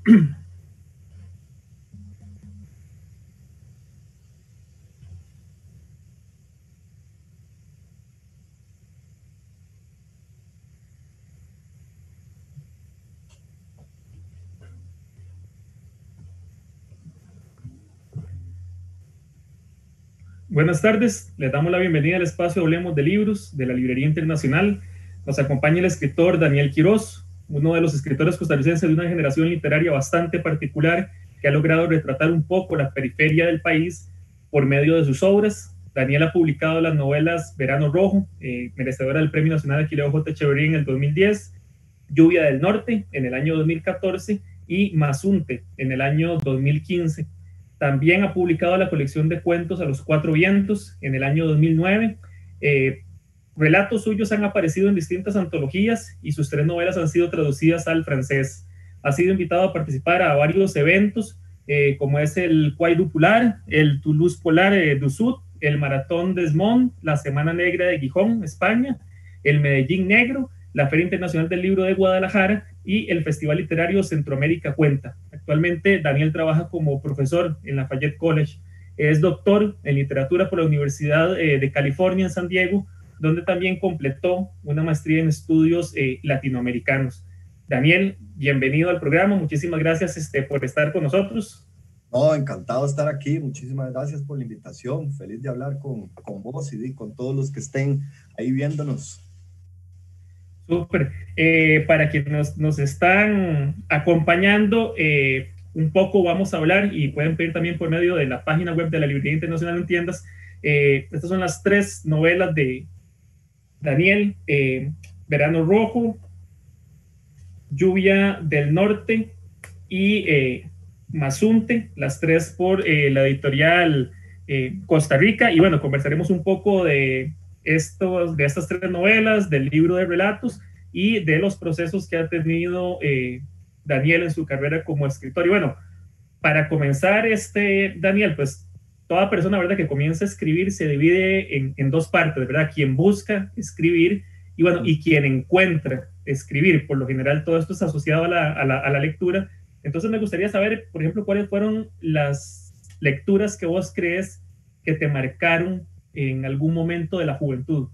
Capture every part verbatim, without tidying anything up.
Buenas tardes, les damos la bienvenida al espacio Hablemos de Libros de la Librería Internacional. Nos acompaña el escritor Daniel Quiroz, uno de los escritores costarricenses de una generación literaria bastante particular que ha logrado retratar un poco la periferia del país por medio de sus obras. Daniel ha publicado las novelas Verano Rojo, eh, merecedora del Premio Nacional Aquileo J. Echeverría en el dos mil diez, Lluvia del Norte en el año dos mil catorce y Mazunte en el año dos mil quince. También ha publicado la colección de cuentos A los Cuatro Vientos en el año dos mil nueve. Eh, relatos suyos han aparecido en distintas antologías y sus tres novelas han sido traducidas al francés. Ha sido invitado a participar a varios eventos, eh, como es el Quadrupular, el Toulouse Polar eh, du Sud, el Maratón des Monts, la Semana Negra de Gijón, España, el Medellín Negro, la Feria Internacional del Libro de Guadalajara y el Festival Literario Centroamérica Cuenta. Actualmente Daniel trabaja como profesor en Lafayette College, es doctor en literatura por la Universidad eh, de California en San Diego, donde también completó una maestría en estudios eh, latinoamericanos. Daniel, bienvenido al programa, muchísimas gracias este, por estar con nosotros. No, encantado de estar aquí, muchísimas gracias por la invitación, feliz de hablar con, con vos y con todos los que estén ahí viéndonos. Súper. Eh, para quienes nos, nos están acompañando, eh, un poco vamos a hablar y pueden pedir también por medio de la página web de la Librería Internacional en Tiendas. Eh, estas son las tres novelas de Daniel, eh, Verano Rojo, Lluvia del Norte y eh, Mazunte, las tres por eh, la editorial eh, Costa Rica. Y bueno, conversaremos un poco de Estos, de estas tres novelas, del libro de relatos y de los procesos que ha tenido eh, Daniel en su carrera como escritor. Y bueno, para comenzar, este, Daniel, pues toda persona, ¿verdad?, que comienza a escribir se divide en, en dos partes, ¿verdad? Quien busca escribir y bueno, y quien encuentra escribir. Por lo general, todo esto es asociado a la, a la, a la lectura. Entonces me gustaría saber, por ejemplo, cuáles fueron las lecturas que vos crees que te marcaron en algún momento de la juventud.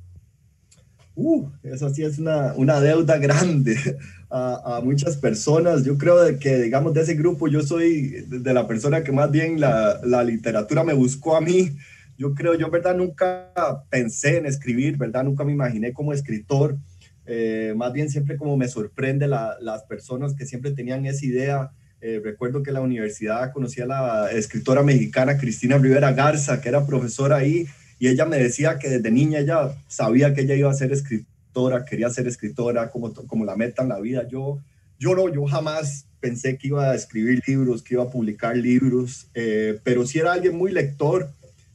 Uh, eso sí es una, una deuda grande a, a muchas personas. Yo creo de que, digamos, de ese grupo, yo soy de la persona que más bien la, la literatura me buscó a mí. Yo creo, yo, verdad, nunca pensé en escribir, verdad, nunca me imaginé como escritor. Eh, más bien siempre como me sorprende la, las personas que siempre tenían esa idea. Eh, recuerdo que en la universidad conocí a la escritora mexicana Cristina Rivera Garza, que era profesora ahí, y ella me decía que desde niña ella sabía que ella iba a ser escritora, quería ser escritora como, como la meta en la vida. Yo, yo no, yo jamás pensé que iba a escribir libros, que iba a publicar libros, eh, pero sí era alguien muy lector.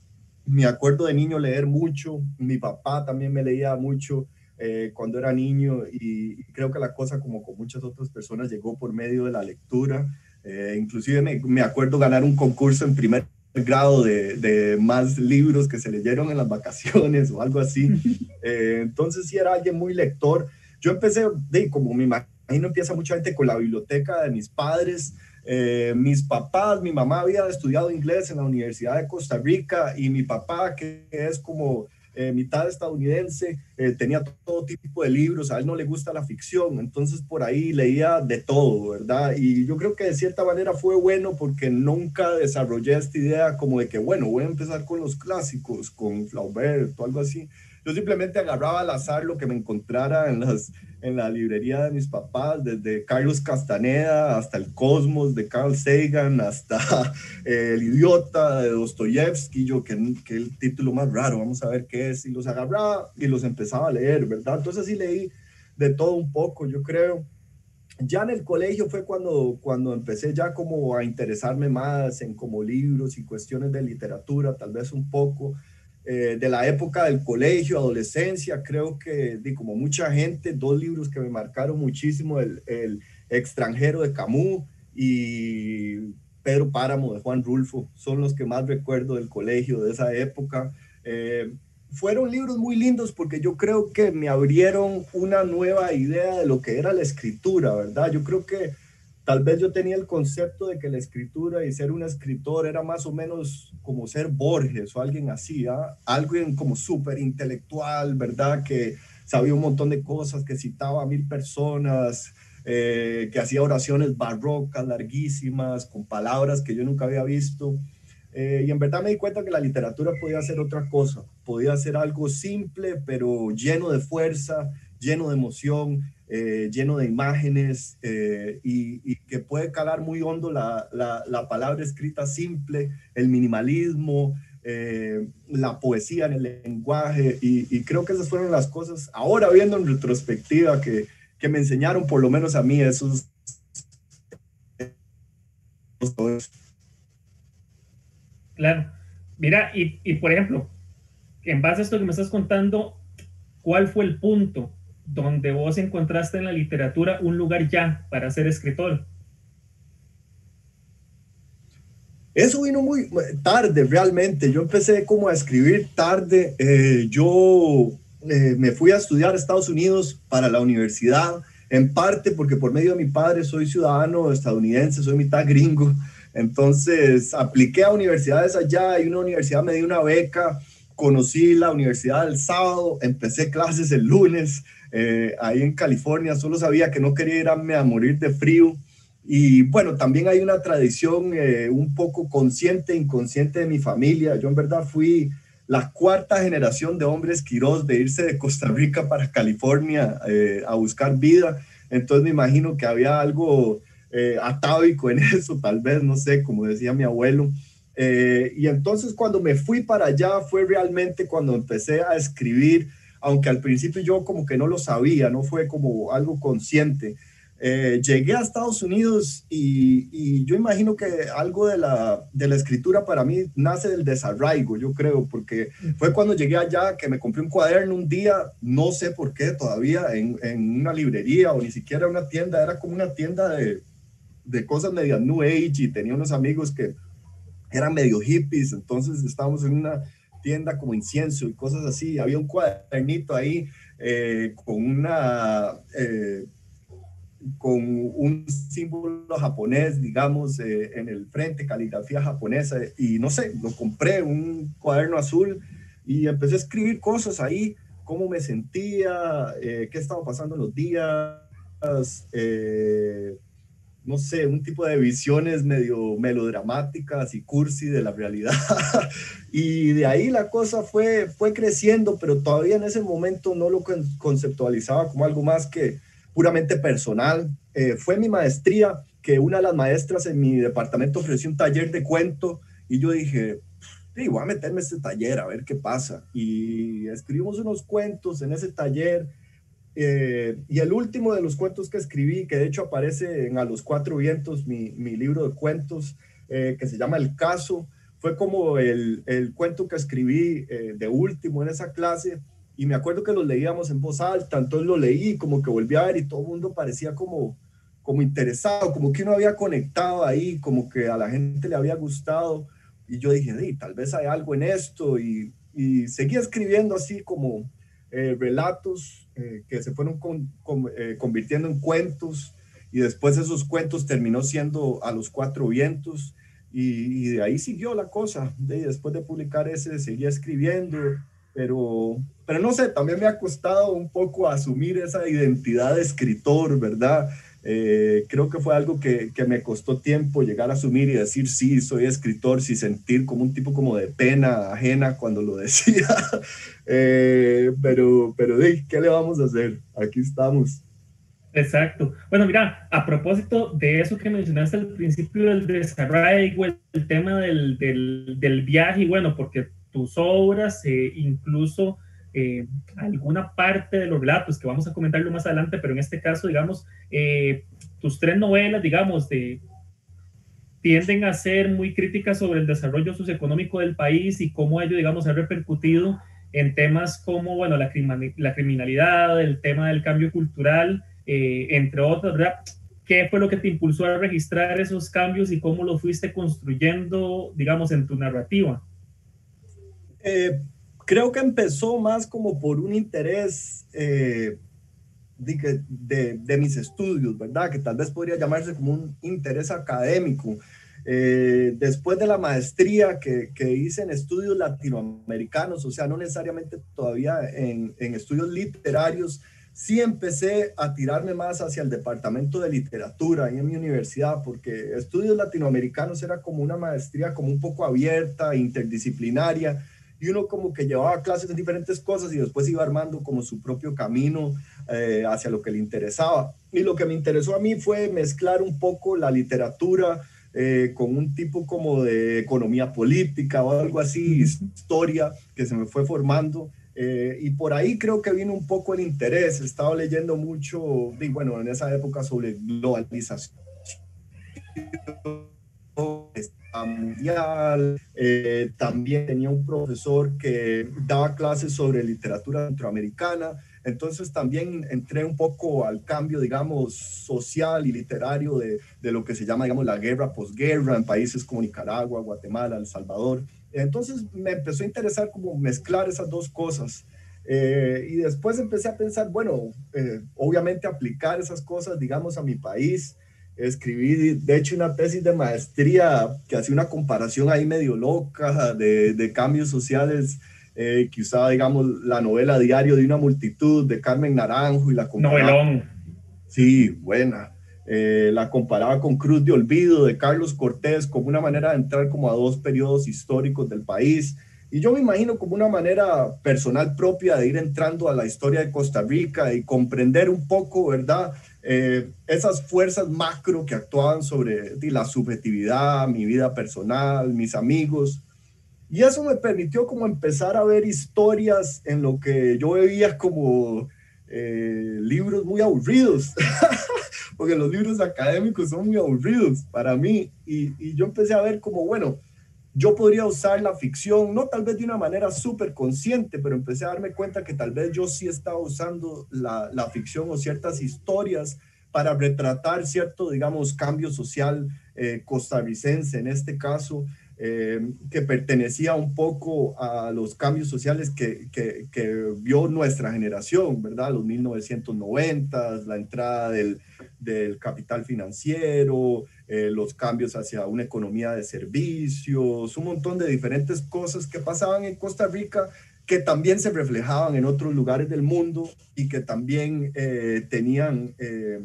Me acuerdo de niño leer mucho, mi papá también me leía mucho eh, cuando era niño, y, y creo que la cosa, como con muchas otras personas, llegó por medio de la lectura. Eh, inclusive me, me acuerdo ganar un concurso en primer grado de, de más libros que se leyeron en las vacaciones o algo así. Eh, entonces sí era alguien muy lector. Yo empecé, de, como me imagino empieza mucha gente, con la biblioteca de mis padres. Eh, mis papás, mi mamá había estudiado inglés en la Universidad de Costa Rica, y mi papá, que es como eh, mitad estadounidense, eh, tenía todo tipo de libros. A él no le gusta la ficción, entonces por ahí leía de todo, ¿verdad? Y yo creo que de cierta manera fue bueno, porque nunca desarrollé esta idea como de que, bueno, voy a empezar con los clásicos, con Flaubert o algo así. Yo simplemente agarraba al azar lo que me encontrara en, las, en la librería de mis papás, desde Carlos Castaneda hasta El Cosmos de Carl Sagan, hasta eh, El Idiota de Dostoyevsky. Yo, que, que el título más raro, vamos a ver qué es, y los agarraba y los empezaba a leer, ¿verdad? Entonces sí leí de todo un poco, yo creo. Ya en el colegio fue cuando, cuando empecé ya como a interesarme más en como libros y cuestiones de literatura, tal vez un poco eh, de la época del colegio, adolescencia. Creo que, di, como mucha gente, dos libros que me marcaron muchísimo: el, el Extranjero de Camus y Pedro Páramo de Juan Rulfo, son los que más recuerdo del colegio, de esa época. Eh, fueron libros muy lindos, porque yo creo que me abrieron una nueva idea de lo que era la escritura, ¿verdad? Yo creo que tal vez yo tenía el concepto de que la escritura y ser un escritor era más o menos como ser Borges o alguien así, ¿eh? Alguien como súper intelectual, ¿verdad? Que sabía un montón de cosas, que citaba a mil personas, eh, que hacía oraciones barrocas, larguísimas, con palabras que yo nunca había visto. Eh, y en verdad me di cuenta que la literatura podía ser otra cosa, podía ser algo simple, pero lleno de fuerza, lleno de emoción, eh, lleno de imágenes, eh, y, y que puede calar muy hondo la, la, la palabra escrita simple, el minimalismo, eh, la poesía en el lenguaje, y, y creo que esas fueron las cosas, ahora viendo en retrospectiva, que, que me enseñaron por lo menos a mí esos... Claro. Mira, y, y por ejemplo, en base a esto que me estás contando, ¿cuál fue el punto donde vos encontraste en la literatura un lugar ya para ser escritor? Eso vino muy tarde realmente. Yo empecé como a escribir tarde. Eh, yo eh, me fui a estudiar a Estados Unidos para la universidad, en parte porque por medio de mi padre soy ciudadano estadounidense, soy mitad gringo. Entonces apliqué a universidades allá y una universidad me dio una beca. Conocí la universidad el sábado, empecé clases el lunes, eh, ahí en California. Solo sabía que no quería irme a morir de frío. Y bueno, también hay una tradición eh, un poco consciente e inconsciente de mi familia. Yo en verdad fui la cuarta generación de hombres Quirós de irse de Costa Rica para California eh, a buscar vida. Entonces me imagino que había algo eh, atávico en eso, tal vez, no sé, como decía mi abuelo. Eh, y entonces cuando me fui para allá fue realmente cuando empecé a escribir, aunque al principio yo como que no lo sabía, no fue como algo consciente. Eh, llegué a Estados Unidos y, y yo imagino que algo de la, de la escritura para mí nace del desarraigo, yo creo, porque fue cuando llegué allá que me compré un cuaderno un día, no sé por qué todavía, en, en una librería o ni siquiera una tienda, era como una tienda de, de cosas medio New Age, y tenía unos amigos que eran medio hippies, entonces estábamos en una tienda como incienso y cosas así, había un cuadernito ahí eh, con una... Eh, con un símbolo japonés, digamos, eh, en el frente, caligrafía japonesa, y no sé, lo compré, un cuaderno azul, y empecé a escribir cosas ahí, cómo me sentía, eh, qué estaba pasando en los días, eh, no sé, un tipo de visiones medio melodramáticas y cursi de la realidad. Y de ahí la cosa fue, fue creciendo, pero todavía en ese momento no lo conceptualizaba como algo más que puramente personal. Eh, fue mi maestría que una de las maestras en mi departamento ofreció un taller de cuento, y yo dije, sí, voy a meterme a este taller a ver qué pasa. Y escribimos unos cuentos en ese taller. Eh, y el último de los cuentos que escribí, que de hecho aparece en A los Cuatro Vientos, mi, mi libro de cuentos, eh, que se llama El Caso, fue como el, el cuento que escribí eh, de último en esa clase. Y me acuerdo que lo leíamos en voz alta, entonces lo leí, como que volví a ver, y todo el mundo parecía como, como interesado, como que uno había conectado ahí, como que a la gente le había gustado. Y yo dije, sí, tal vez hay algo en esto, y, y seguí escribiendo así como eh, relatos eh, que se fueron con, con, eh, convirtiendo en cuentos, y después esos cuentos terminó siendo A los Cuatro Vientos, y, y de ahí siguió la cosa. De, después de publicar ese, seguía escribiendo, pero, pero no sé, también me ha costado un poco asumir esa identidad de escritor, ¿verdad? Eh, creo que fue algo que, que me costó tiempo llegar a asumir y decir, sí, soy escritor, sin sentir como un tipo como de pena ajena cuando lo decía. eh, pero, pero, ¿qué le vamos a hacer? Aquí estamos. Exacto. Bueno, mira, a propósito de eso que mencionaste al principio del desarraigo, el, el tema del, del, del, viaje, y bueno, porque tus obras, eh, incluso eh, alguna parte de los relatos, que vamos a comentarlo más adelante, pero en este caso, digamos, eh, tus tres novelas, digamos, de, tienden a ser muy críticas sobre el desarrollo socioeconómico del país y cómo ello, digamos, ha repercutido en temas como, bueno, la, la criminalidad, el tema del cambio cultural, eh, entre otros, ¿verdad? ¿Qué fue lo que te impulsó a registrar esos cambios y cómo lo fuiste construyendo, digamos, en tu narrativa? Eh, creo que empezó más como por un interés eh, de, de, de mis estudios, ¿verdad? Que tal vez podría llamarse como un interés académico. Eh, después de la maestría que, que hice en estudios latinoamericanos, o sea, no necesariamente todavía en, en estudios literarios, sí empecé a tirarme más hacia el departamento de literatura ahí en mi universidad, porque estudios latinoamericanos era como una maestría como un poco abierta, interdisciplinaria, y uno como que llevaba clases de diferentes cosas y después iba armando como su propio camino eh, hacia lo que le interesaba. Y lo que me interesó a mí fue mezclar un poco la literatura eh, con un tipo como de economía política o algo así, historia que se me fue formando. Eh, y por ahí creo que vino un poco el interés. He estado leyendo mucho, y bueno, en esa época sobre globalización mundial. Eh, también tenía un profesor que daba clases sobre literatura centroamericana. Entonces también entré un poco al cambio, digamos, social y literario de, de lo que se llama, digamos, la guerra posguerra en países como Nicaragua, Guatemala, El Salvador. Entonces me empezó a interesar como mezclar esas dos cosas. Eh, y después empecé a pensar, bueno, eh, obviamente aplicar esas cosas, digamos, a mi país. Escribí, de hecho, una tesis de maestría que hacía una comparación ahí medio loca de, de cambios sociales eh, que usaba, digamos, la novela Diario de una multitud de Carmen Naranjo y la comparaba. Novelón. Sí, buena. Eh, la comparaba con Cruz de Olvido de Carlos Cortés como una manera de entrar como a dos periodos históricos del país. Y yo me imagino como una manera personal propia de ir entrando a la historia de Costa Rica y comprender un poco, ¿verdad? Eh, esas fuerzas macro que actuaban sobre di, la subjetividad, mi vida personal, mis amigos. Y eso me permitió como empezar a ver historias en lo que yo veía como eh, libros muy aburridos, porque los libros académicos son muy aburridos para mí. Y, y yo empecé a ver como, bueno, yo podría usar la ficción, no tal vez de una manera súper consciente, pero empecé a darme cuenta que tal vez yo sí estaba usando la, la ficción o ciertas historias para retratar cierto, digamos, cambio social eh, costarricense en este caso, eh, que pertenecía un poco a los cambios sociales que, que, que vio nuestra generación, ¿verdad? Los mil novecientos noventa, la entrada del, del capital financiero, eh, los cambios hacia una economía de servicios, un montón de diferentes cosas que pasaban en Costa Rica que también se reflejaban en otros lugares del mundo y que también eh, tenían, eh,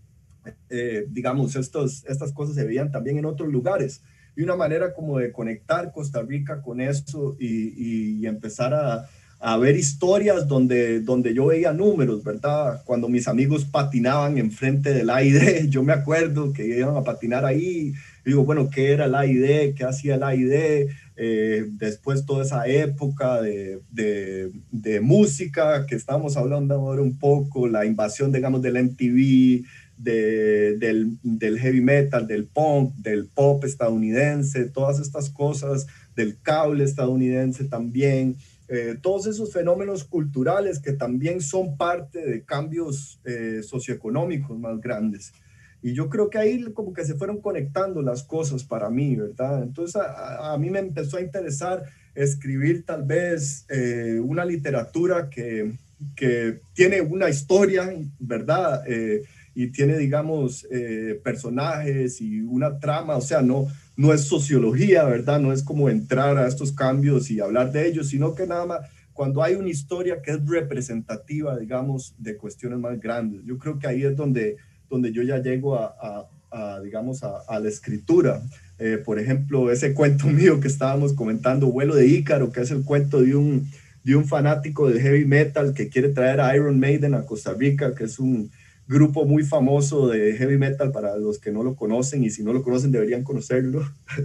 eh, digamos, estos, estas cosas se veían también en otros lugares. Y una manera como de conectar Costa Rica con eso y, y, y empezar a, a ver historias donde, donde yo veía números, ¿verdad? Cuando mis amigos patinaban enfrente del A I D, yo me acuerdo que iban a patinar ahí. Digo, bueno, ¿qué era el A I D? ¿Qué hacía el A I D? Eh, después toda esa época de, de, de música que estamos hablando ahora un poco, la invasión, digamos, del M T V, de, del, del heavy metal, del punk, del pop estadounidense, todas estas cosas, del cable estadounidense también, eh, todos esos fenómenos culturales que también son parte de cambios eh, socioeconómicos más grandes. Y yo creo que ahí como que se fueron conectando las cosas para mí, ¿verdad? Entonces a, a mí me empezó a interesar escribir tal vez eh, una literatura que, que tiene una historia, ¿verdad? Eh, y tiene, digamos, eh, personajes y una trama, o sea, no, no es sociología, ¿verdad? No es como entrar a estos cambios y hablar de ellos, sino que nada más cuando hay una historia que es representativa, digamos, de cuestiones más grandes. Yo creo que ahí es donde, donde yo ya llego a, a, a digamos, a, a la escritura. Eh, por ejemplo, ese cuento mío que estábamos comentando, Vuelo de Ícaro, que es el cuento de un, de un fanático del heavy metal que quiere traer a Iron Maiden a Costa Rica, que es un grupo muy famoso de heavy metal para los que no lo conocen, y si no lo conocen deberían conocerlo.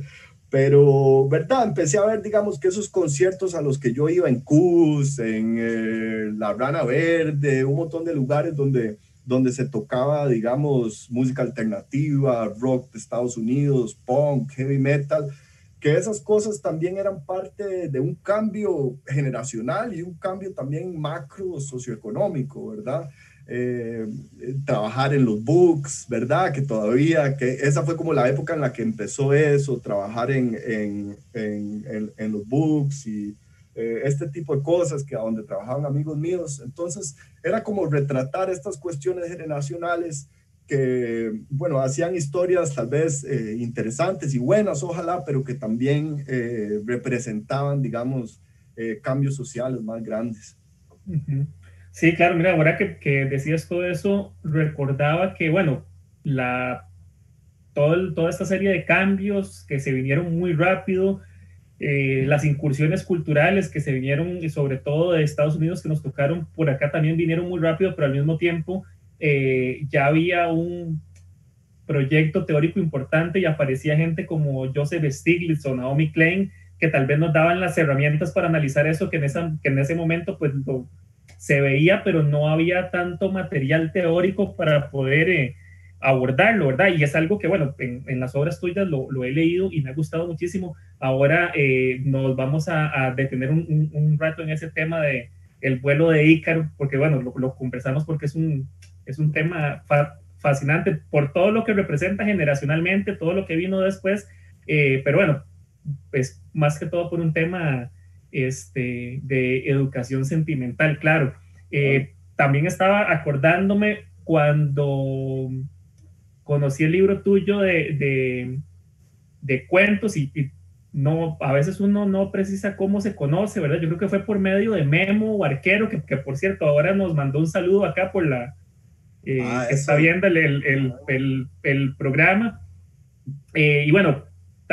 Pero, ¿verdad? Empecé a ver, digamos, que esos conciertos a los que yo iba en C U S, en eh, La Rana Verde, un montón de lugares donde, donde se tocaba, digamos, música alternativa, rock de Estados Unidos, punk, heavy metal, que esas cosas también eran parte de un cambio generacional y un cambio también macro socioeconómico, ¿verdad? Eh, trabajar en los books, ¿verdad? Que todavía, que esa fue como la época en la que empezó eso, trabajar en, en, en, en, en los books y eh, este tipo de cosas, que a donde trabajaban amigos míos. Entonces era como retratar estas cuestiones generacionales que, bueno, hacían historias tal vez eh, interesantes y buenas, ojalá, pero que también eh, representaban, digamos, eh, cambios sociales más grandes. Uh-huh. Sí, claro, mira, ahora que, que decías todo eso, recordaba que, bueno, la, todo el, toda esta serie de cambios que se vinieron muy rápido, eh, las incursiones culturales que se vinieron, y sobre todo de Estados Unidos, que nos tocaron por acá, también vinieron muy rápido, pero al mismo tiempo eh, ya había un proyecto teórico importante y aparecía gente como Joseph Stiglitz o Naomi Klein, que tal vez nos daban las herramientas para analizar eso, que en, esa, que en ese momento pues lo, se veía, pero no había tanto material teórico para poder eh, abordarlo, ¿verdad? Y es algo que, bueno, en, en las obras tuyas lo, lo, he leído y me ha gustado muchísimo. Ahora eh, nos vamos a, a detener un, un, un, rato en ese tema de el vuelo de Ícaro, porque, bueno, lo, lo conversamos porque es un, es un tema fa fascinante por todo lo que representa generacionalmente, todo lo que vino después, eh, pero bueno, pues más que todo por un tema este, de educación sentimental, claro. Eh, también estaba acordándome cuando conocí el libro tuyo de, de, de cuentos y, y, no, a veces uno no precisa cómo se conoce, ¿verdad? Yo creo que fue por medio de Memo Arquero, que, que por cierto ahora nos mandó un saludo acá por la, eh, Ah, que está eso. viendo el, el, el, el, el programa. Eh, y bueno,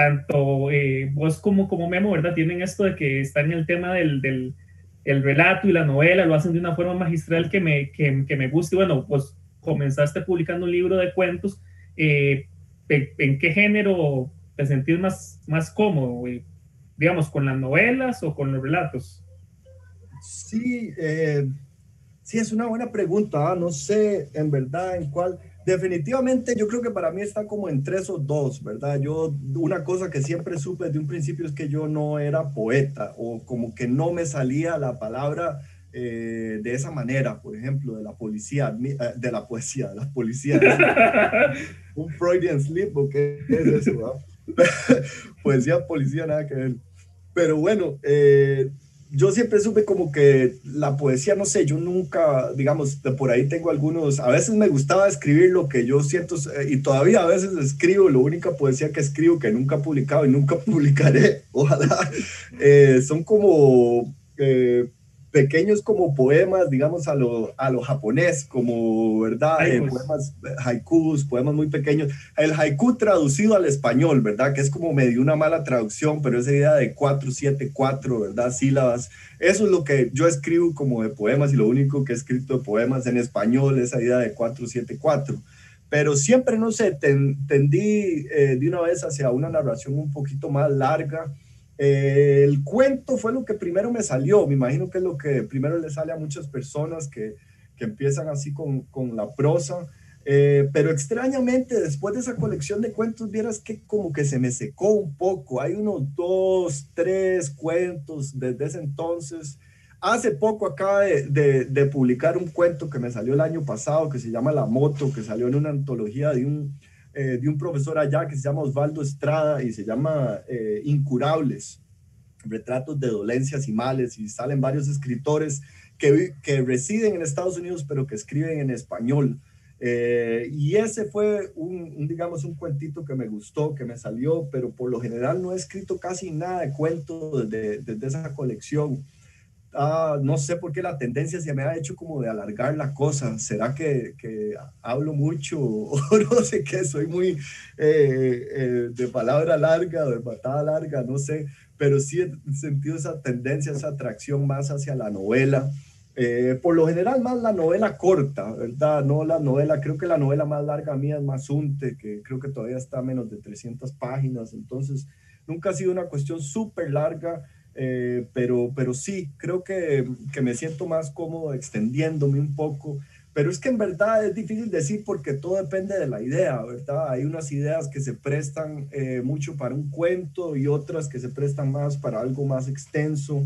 tanto eh, vos como, como Memo, ¿verdad? Tienen esto de que está en el tema del, del el relato y la novela, lo hacen de una forma magistral que me, que, que me gusta. Y bueno, pues comenzaste publicando un libro de cuentos. Eh, ¿en, ¿En qué género te sentís más, más cómodo? Eh, digamos, ¿con las novelas o con los relatos? Sí, eh, sí, es una buena pregunta. ¿Ah? No sé en verdad en cuál. Definitivamente yo creo que para mí está como entre esos dos, ¿verdad? Yo, una cosa que siempre supe desde un principio es que yo no era poeta o como que no me salía la palabra eh, de esa manera, por ejemplo, de la policía, de la poesía, de la policía. Eso, un Freudian slip, ¿o qué es eso? ¿verdad? Poesía, policía, nada que ver. Pero bueno, eh, yo siempre supe como que la poesía, no sé, yo nunca, digamos, por ahí tengo algunos, a veces me gustaba escribir lo que yo siento y todavía a veces escribo, la única poesía que escribo que nunca he publicado y nunca publicaré, ojalá, eh, son como eh, pequeños como poemas, digamos, a lo, a lo japonés, como, ¿verdad? Eh, poemas, haikus, poemas muy pequeños. El haiku traducido al español, ¿verdad? Que es como medio una mala traducción, pero esa idea de cuatro, siete, cuatro, ¿verdad? Sílabas. Eso es lo que yo escribo como de poemas y lo único que he escrito de poemas en español, esa idea de cuatro, siete, cuatro. Pero siempre, no sé, ten, tendí eh, de una vez hacia una narración un poquito más larga. Eh, el cuento fue lo que primero me salió, me imagino que es lo que primero le sale a muchas personas que, que empiezan así con, con la prosa, eh, pero extrañamente después de esa colección de cuentos, vieras que como que se me secó un poco, hay unos dos, tres cuentos desde ese entonces. Hace poco acaba de, de, de publicar un cuento que me salió el año pasado, que se llama La Moto, que salió en una antología de un Eh, de un profesor allá que se llama Osvaldo Estrada y se llama eh, Incurables, retratos de dolencias y males, y salen varios escritores que, que residen en Estados Unidos pero que escriben en español. Eh, y ese fue un, un, digamos, un cuentito que me gustó, que me salió, pero por lo general no he escrito casi nada de cuentos desde, desde esa colección. Ah, no sé por qué la tendencia se me ha hecho como de alargar la cosa. ¿Será que, que hablo mucho o no sé qué? Soy muy eh, eh, de palabra larga, de patada larga, no sé. Pero sí he sentido esa tendencia, esa atracción más hacia la novela. Eh, por lo general más la novela corta, ¿verdad? No la novela, creo que la novela más larga mía es Mazunte, que creo que todavía está a menos de trescientas páginas. Entonces, nunca ha sido una cuestión súper larga. Eh, pero, pero sí, creo que, que me siento más cómodo extendiéndome un poco, pero es que en verdad es difícil decir porque todo depende de la idea, ¿verdad? Hay unas ideas que se prestan eh, mucho para un cuento y otras que se prestan más para algo más extenso.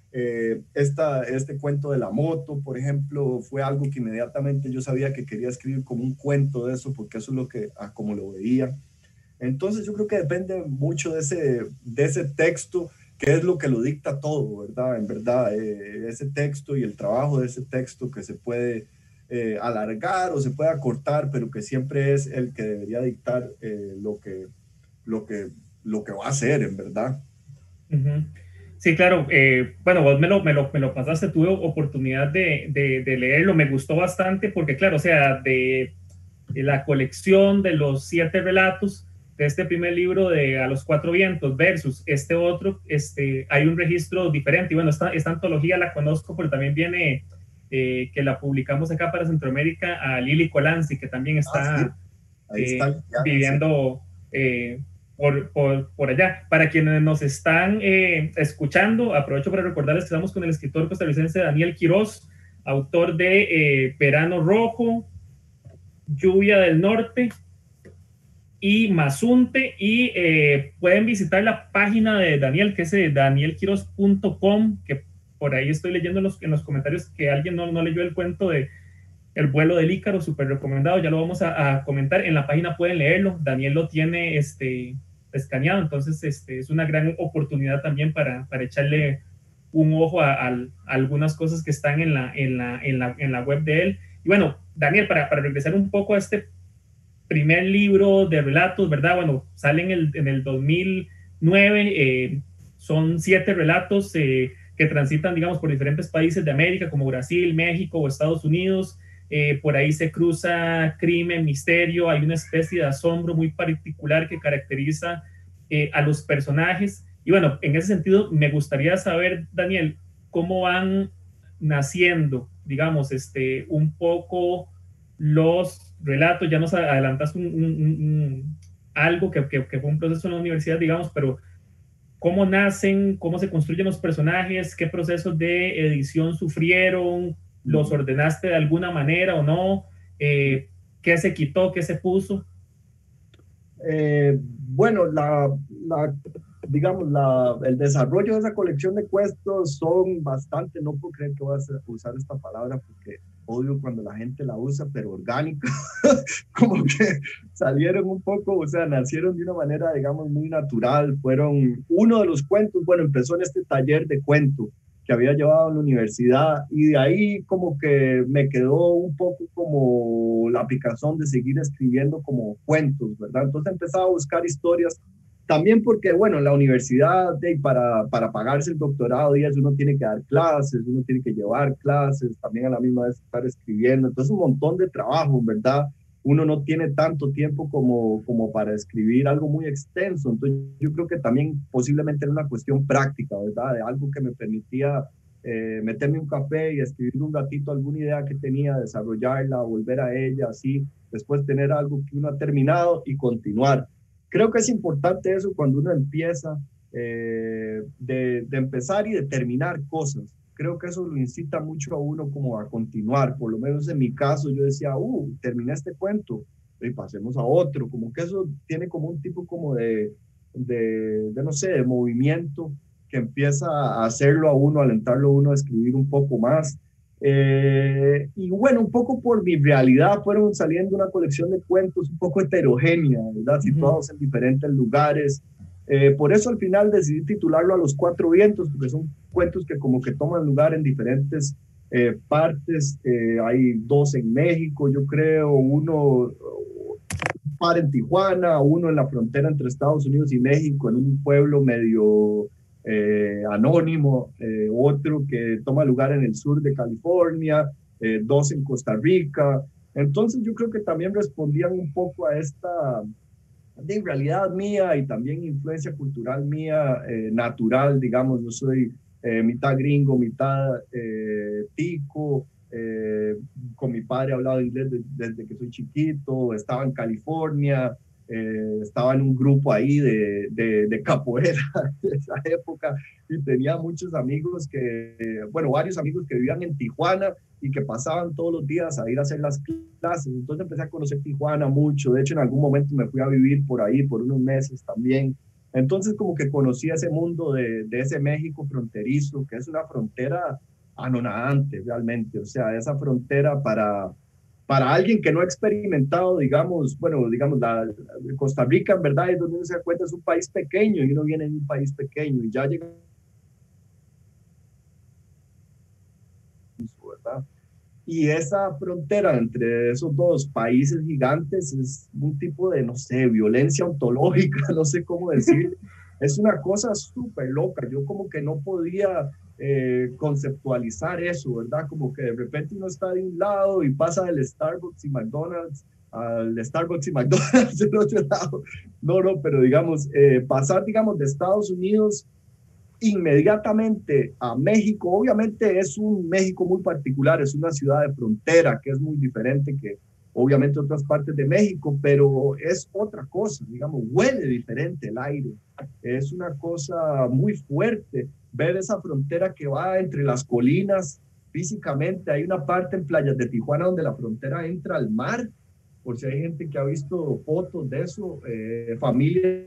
Eh, esta, este cuento de la moto, por ejemplo, fue algo que inmediatamente yo sabía que quería escribir como un cuento de eso, porque eso es lo que, ah, como lo veía. Entonces yo creo que depende mucho de ese, de ese texto, qué es lo que lo dicta todo, ¿verdad? En verdad, eh, ese texto y el trabajo de ese texto que se puede eh, alargar o se puede acortar, pero que siempre es el que debería dictar eh, lo, que, lo, que, lo que va a hacer, en verdad. Uh-huh. Sí, claro. Eh, bueno, vos me lo, me, lo, me lo pasaste, tuve oportunidad de, de, de leerlo, me gustó bastante porque, claro, o sea, de, de la colección de los siete relatos de este primer libro de A los Cuatro Vientos versus este otro, este, hay un registro diferente. Y bueno, esta, esta antología la conozco, pero también viene eh, que la publicamos acá para Centroamérica a Lili Colanzi, que también Ah, sí, está ahí está. eh, Ya, sí. viviendo eh, por, por, por allá. Para quienes nos están eh, escuchando, aprovecho para recordarles que estamos con el escritor costarricense Daniel Quiroz, autor de eh, Verano Rojo, Lluvia del Norte y Mazunte, y eh, pueden visitar la página de Daniel, que es eh, daniel quiroz punto com, que por ahí estoy leyendo en los, en los comentarios que alguien no, no leyó el cuento de El vuelo del Ícaro, súper recomendado, ya lo vamos a, a comentar, en la página pueden leerlo, Daniel lo tiene este, escaneado, entonces este, es una gran oportunidad también para, para echarle un ojo a, a, a algunas cosas que están en la, en, la, en, la, en la web de él. Y bueno, Daniel, para, para regresar un poco a este primer libro de relatos, ¿verdad? Bueno, sale en el, en el dos mil nueve, eh, son siete relatos eh, que transitan, digamos, por diferentes países de América, como Brasil, México o Estados Unidos. Eh, por ahí se cruza crimen, misterio, hay una especie de asombro muy particular que caracteriza eh, a los personajes. Y bueno, en ese sentido, me gustaría saber, Daniel, cómo van naciendo, digamos, este, un poco los relatos. Ya nos adelantas un, un, un, algo que, que, que fue un proceso en la universidad, digamos, pero cómo nacen, cómo se construyen los personajes, qué procesos de edición sufrieron, los ordenaste de alguna manera o no, eh, qué se quitó, qué se puso. Eh, bueno, la, la, digamos, la, el desarrollo de esa colección de cuentos son bastante, no puedo creer que voy a usar esta palabra porque odio cuando la gente la usa, pero orgánica, como que salieron un poco, o sea, nacieron de una manera, digamos, muy natural. Fueron uno de los cuentos, bueno, empezó en este taller de cuento que había llevado en la universidad y de ahí como que me quedó un poco como la picazón de seguir escribiendo como cuentos, ¿verdad? Entonces empezaba a buscar historias, también porque, bueno, en la universidad, de, para, para pagarse el doctorado, y eso, uno tiene que dar clases, uno tiene que llevar clases, también a la misma vez estar escribiendo, entonces un montón de trabajo, ¿verdad? Uno no tiene tanto tiempo como, como para escribir algo muy extenso. Entonces yo creo que también posiblemente era una cuestión práctica, ¿verdad? De algo que me permitía eh, meterme un café y escribir un ratito alguna idea que tenía, desarrollarla, volver a ella, así, después tener algo que uno ha terminado y continuar. Creo que es importante eso cuando uno empieza, eh, de, de empezar y de terminar cosas. Creo que eso lo incita mucho a uno como a continuar. Por lo menos en mi caso yo decía, uh, terminé este cuento y pasemos a otro. Como que eso tiene como un tipo como de, de, de no sé, de movimiento que empieza a hacerlo a uno, a alentarlo a uno a escribir un poco más. Eh, y bueno, un poco por mi realidad fueron saliendo una colección de cuentos un poco heterogénea, ¿verdad? Situados uh-huh. en diferentes lugares. Eh, por eso al final decidí titularlo A los Cuatro Vientos, porque son cuentos que como que toman lugar en diferentes eh, partes. Eh, hay dos en México, yo creo, uno un par en Tijuana, uno en la frontera entre Estados Unidos y México, en un pueblo medio eh, anónimo, eh, otro que toma lugar en el sur de California, eh, dos en Costa Rica. Entonces yo creo que también respondían un poco a esta de realidad mía y también influencia cultural mía, eh, natural, digamos. Yo soy eh, mitad gringo, mitad eh, tico, eh, con mi padre he hablado inglés de, desde que soy chiquito, estaba en California, eh, estaba en un grupo ahí de, de, de capoeira de esa época y tenía muchos amigos que, bueno, varios amigos que vivían en Tijuana y que pasaban todos los días a ir a hacer las clases. Entonces empecé a conocer Tijuana mucho. De hecho, en algún momento me fui a vivir por ahí por unos meses también. Entonces como que conocí ese mundo de, de ese México fronterizo, que es una frontera anonadante realmente. O sea, esa frontera para, para alguien que no ha experimentado, digamos, bueno, digamos, la, la Costa Rica en verdad es donde uno se da cuenta, es un país pequeño y uno viene de un país pequeño y ya llega Y esa frontera entre esos dos países gigantes es un tipo de, no sé, violencia ontológica, no sé cómo decir. Es una cosa súper loca. Yo como que no podía eh, conceptualizar eso, ¿verdad? Como que de repente uno está de un lado y pasa del Starbucks y McDonald's al Starbucks y McDonald's del otro lado. No, no, pero digamos, eh, pasar, digamos, de Estados Unidos inmediatamente a México. Obviamente es un México muy particular, es una ciudad de frontera que es muy diferente que obviamente otras partes de México, pero es otra cosa, digamos, huele diferente el aire, es una cosa muy fuerte ver esa frontera que va entre las colinas. Físicamente hay una parte en playas de Tijuana donde la frontera entra al mar, por si hay gente que ha visto fotos de eso, eh, familias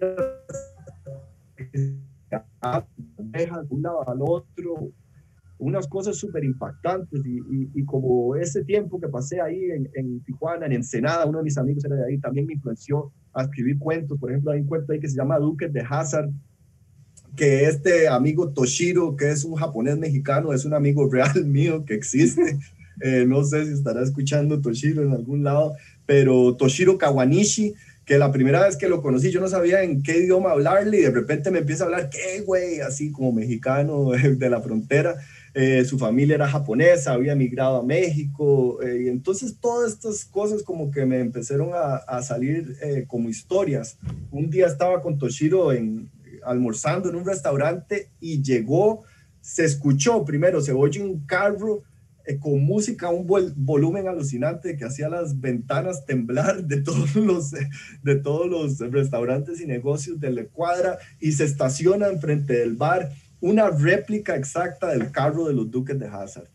dejan de un lado al otro, unas cosas súper impactantes. Y, y, y como ese tiempo que pasé ahí en, en Tijuana, en Ensenada, uno de mis amigos era de ahí, también me influenció a escribir cuentos. Por ejemplo, hay un cuento ahí que se llama Duques de Hazard, que este amigo Toshiro, que es un japonés mexicano, es un amigo real mío que existe. Eh, no sé si estará escuchando Toshiro en algún lado, pero Toshiro Kawanishi, que la primera vez que lo conocí yo no sabía en qué idioma hablarle y de repente me empieza a hablar, ¿qué güey? Así como mexicano de la frontera. Eh, su familia era japonesa, había emigrado a México, eh, y entonces todas estas cosas como que me empezaron a, a salir eh, como historias. Un día estaba con Toshiro en, almorzando en un restaurante y llegó, se escuchó primero, se oye un carro eh, con música a un vol volumen alucinante que hacía las ventanas temblar de todos los, de todos los restaurantes y negocios de la cuadra, y se estaciona enfrente del bar una réplica exacta del carro de los Duques de Hazard.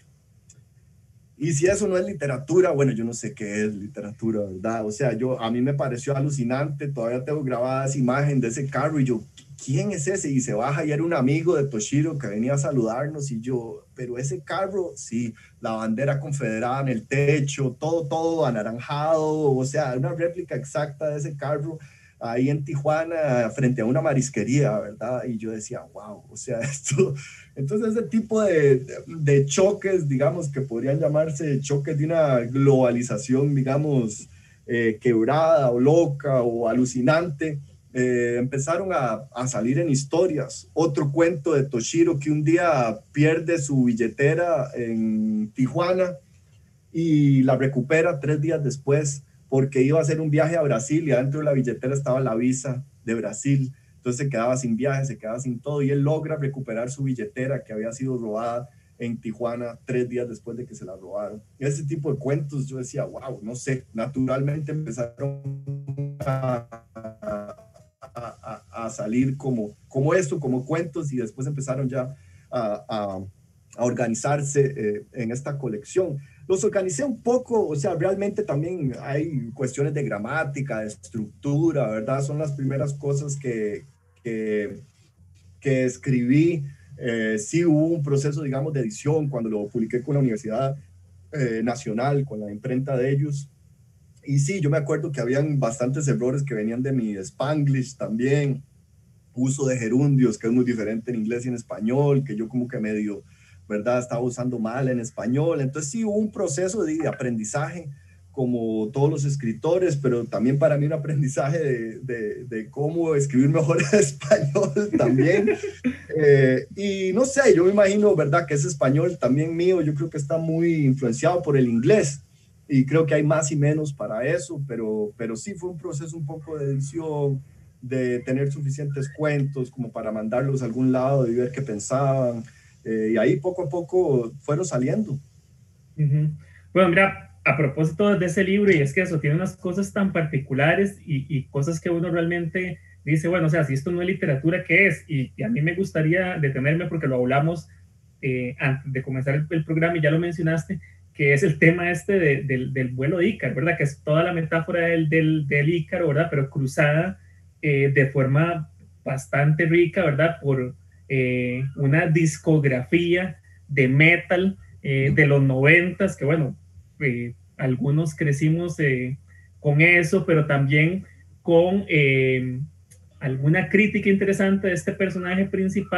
Y si eso no es literatura, bueno, yo no sé qué es literatura, ¿verdad? O sea, yo, a mí me pareció alucinante, todavía tengo grabada esa imagen de ese carro y yo, ¿quién es ese? Y se baja y era un amigo de Toshiro que venía a saludarnos y yo, pero ese carro, sí, la bandera confederada en el techo, todo, todo anaranjado, o sea, una réplica exacta de ese carro ahí en Tijuana frente a una marisquería, ¿verdad? Y yo decía, wow, o sea, esto... Entonces ese tipo de, de choques, digamos, que podrían llamarse choques de una globalización, digamos, eh, quebrada o loca o alucinante, eh, empezaron a, a salir en historias. Otro cuento de Toshiro que un día pierde su billetera en Tijuana y la recupera tres días después porque iba a hacer un viaje a Brasil y adentro de la billetera estaba la visa de Brasil. Entonces se quedaba sin viaje, se quedaba sin todo y él logra recuperar su billetera que había sido robada en Tijuana tres días después de que se la robaron. Ese tipo de cuentos yo decía, wow, no sé, naturalmente empezaron a, a, a salir como, como esto, como cuentos, y después empezaron ya a, a, a organizarse eh, en esta colección. Los organicé un poco, o sea, realmente también hay cuestiones de gramática, de estructura, ¿verdad? Son las primeras cosas que, que, que escribí. Eh, sí hubo un proceso, digamos, de edición cuando lo publiqué con la Universidad eh, Nacional, con la imprenta de ellos. Y sí, yo me acuerdo que habían bastantes errores que venían de mi Spanglish también, uso de gerundios, que es muy diferente en inglés y en español, que yo como que medio... ¿verdad? Estaba usando mal en español. Entonces sí hubo un proceso de aprendizaje como todos los escritores, pero también para mí un aprendizaje de, de, de cómo escribir mejor en español también. Eh, y no sé, yo me imagino, ¿verdad? Que ese español también mío, yo creo que está muy influenciado por el inglés y creo que hay más y menos para eso, pero, pero sí fue un proceso un poco de edición, de tener suficientes cuentos como para mandarlos a algún lado y ver qué pensaban. Eh, y ahí poco a poco fueron saliendo. Uh-huh. Bueno, mira, a propósito de ese libro, y es que eso tiene unas cosas tan particulares y, y cosas que uno realmente dice, bueno, o sea, si esto no es literatura, ¿qué es? Y, y a mí me gustaría detenerme porque lo hablamos eh, antes de comenzar el, el programa y ya lo mencionaste, que es el tema este de, del, del vuelo de Ícaro, ¿verdad? Que es toda la metáfora del, del, del Ícaro, ¿verdad? Pero cruzada eh, de forma bastante rica, ¿verdad? Por eh, una discografía de metal eh, de los noventas, que bueno, eh, algunos crecimos eh, con eso, pero también con eh, alguna crítica interesante de este personaje principal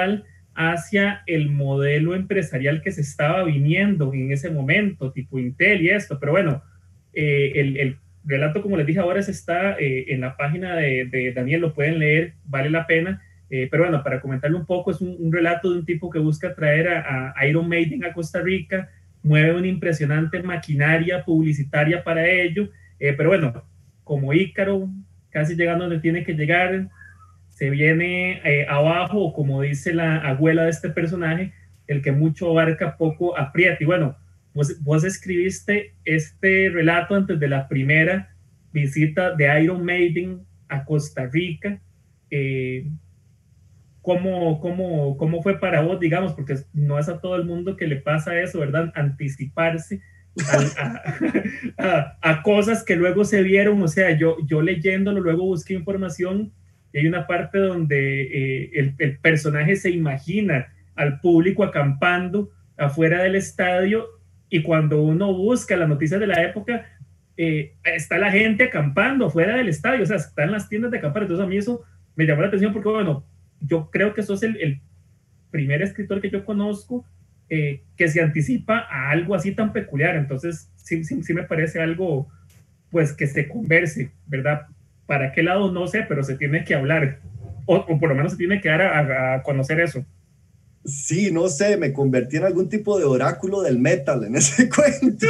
hacia el modelo empresarial que se estaba viniendo en ese momento, tipo Intel y esto. Pero bueno, eh, el, el, relato, como les dije ahora, está eh, en la página de, de Daniel, lo pueden leer, vale la pena. Eh, pero bueno, para comentarle un poco, es un, un relato de un tipo que busca traer a, a Iron Maiden a Costa Rica, mueve una impresionante maquinaria publicitaria para ello, eh, pero bueno, como Ícaro, casi llegando donde tiene que llegar, se viene eh, abajo, o como dice la abuela de este personaje, el que mucho abarca, poco aprieta. Y bueno, vos, vos escribiste este relato antes de la primera visita de Iron Maiden a Costa Rica. Eh, ¿cómo, cómo, ¿Cómo fue para vos, digamos? Porque no es a todo el mundo que le pasa eso, ¿verdad? Anticiparse a, a, a, a cosas que luego se vieron. O sea, yo, yo leyéndolo, luego busqué información y hay una parte donde eh, el, el personaje se imagina al público acampando afuera del estadio, y cuando uno busca las noticias de la época, eh, está la gente acampando afuera del estadio, o sea, están las tiendas de acampar. Entonces a mí eso me llamó la atención porque, bueno, yo creo que sos el, el primer escritor que yo conozco eh, que se anticipa a algo así tan peculiar. Entonces sí, sí, sí me parece algo, pues, que se converse, ¿verdad? ¿Para qué lado? No sé, pero se tiene que hablar, o, o por lo menos se tiene que dar a, a conocer eso. Sí, no sé, me convertí en algún tipo de oráculo del metal en ese cuento.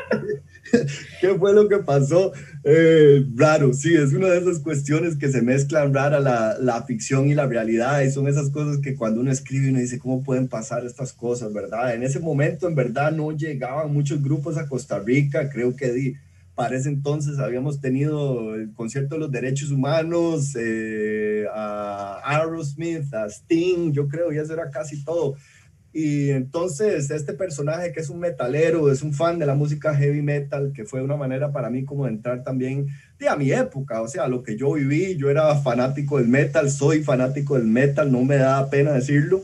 ¿Qué fue lo que pasó? Eh, raro, sí, es una de esas cuestiones que se mezclan rara la, la ficción y la realidad, y son esas cosas que cuando uno escribe uno dice, ¿cómo pueden pasar estas cosas, verdad? En ese momento, en verdad, no llegaban muchos grupos a Costa Rica. Creo que di, para ese entonces habíamos tenido el concierto de los derechos humanos, eh, a Aerosmith, a Sting, yo creo, y eso era casi todo. Y entonces este personaje, que es un metalero, es un fan de la música heavy metal, que fue una manera para mí como de entrar también de a mi época, o sea, lo que yo viví. Yo era fanático del metal, soy fanático del metal, no me da pena decirlo.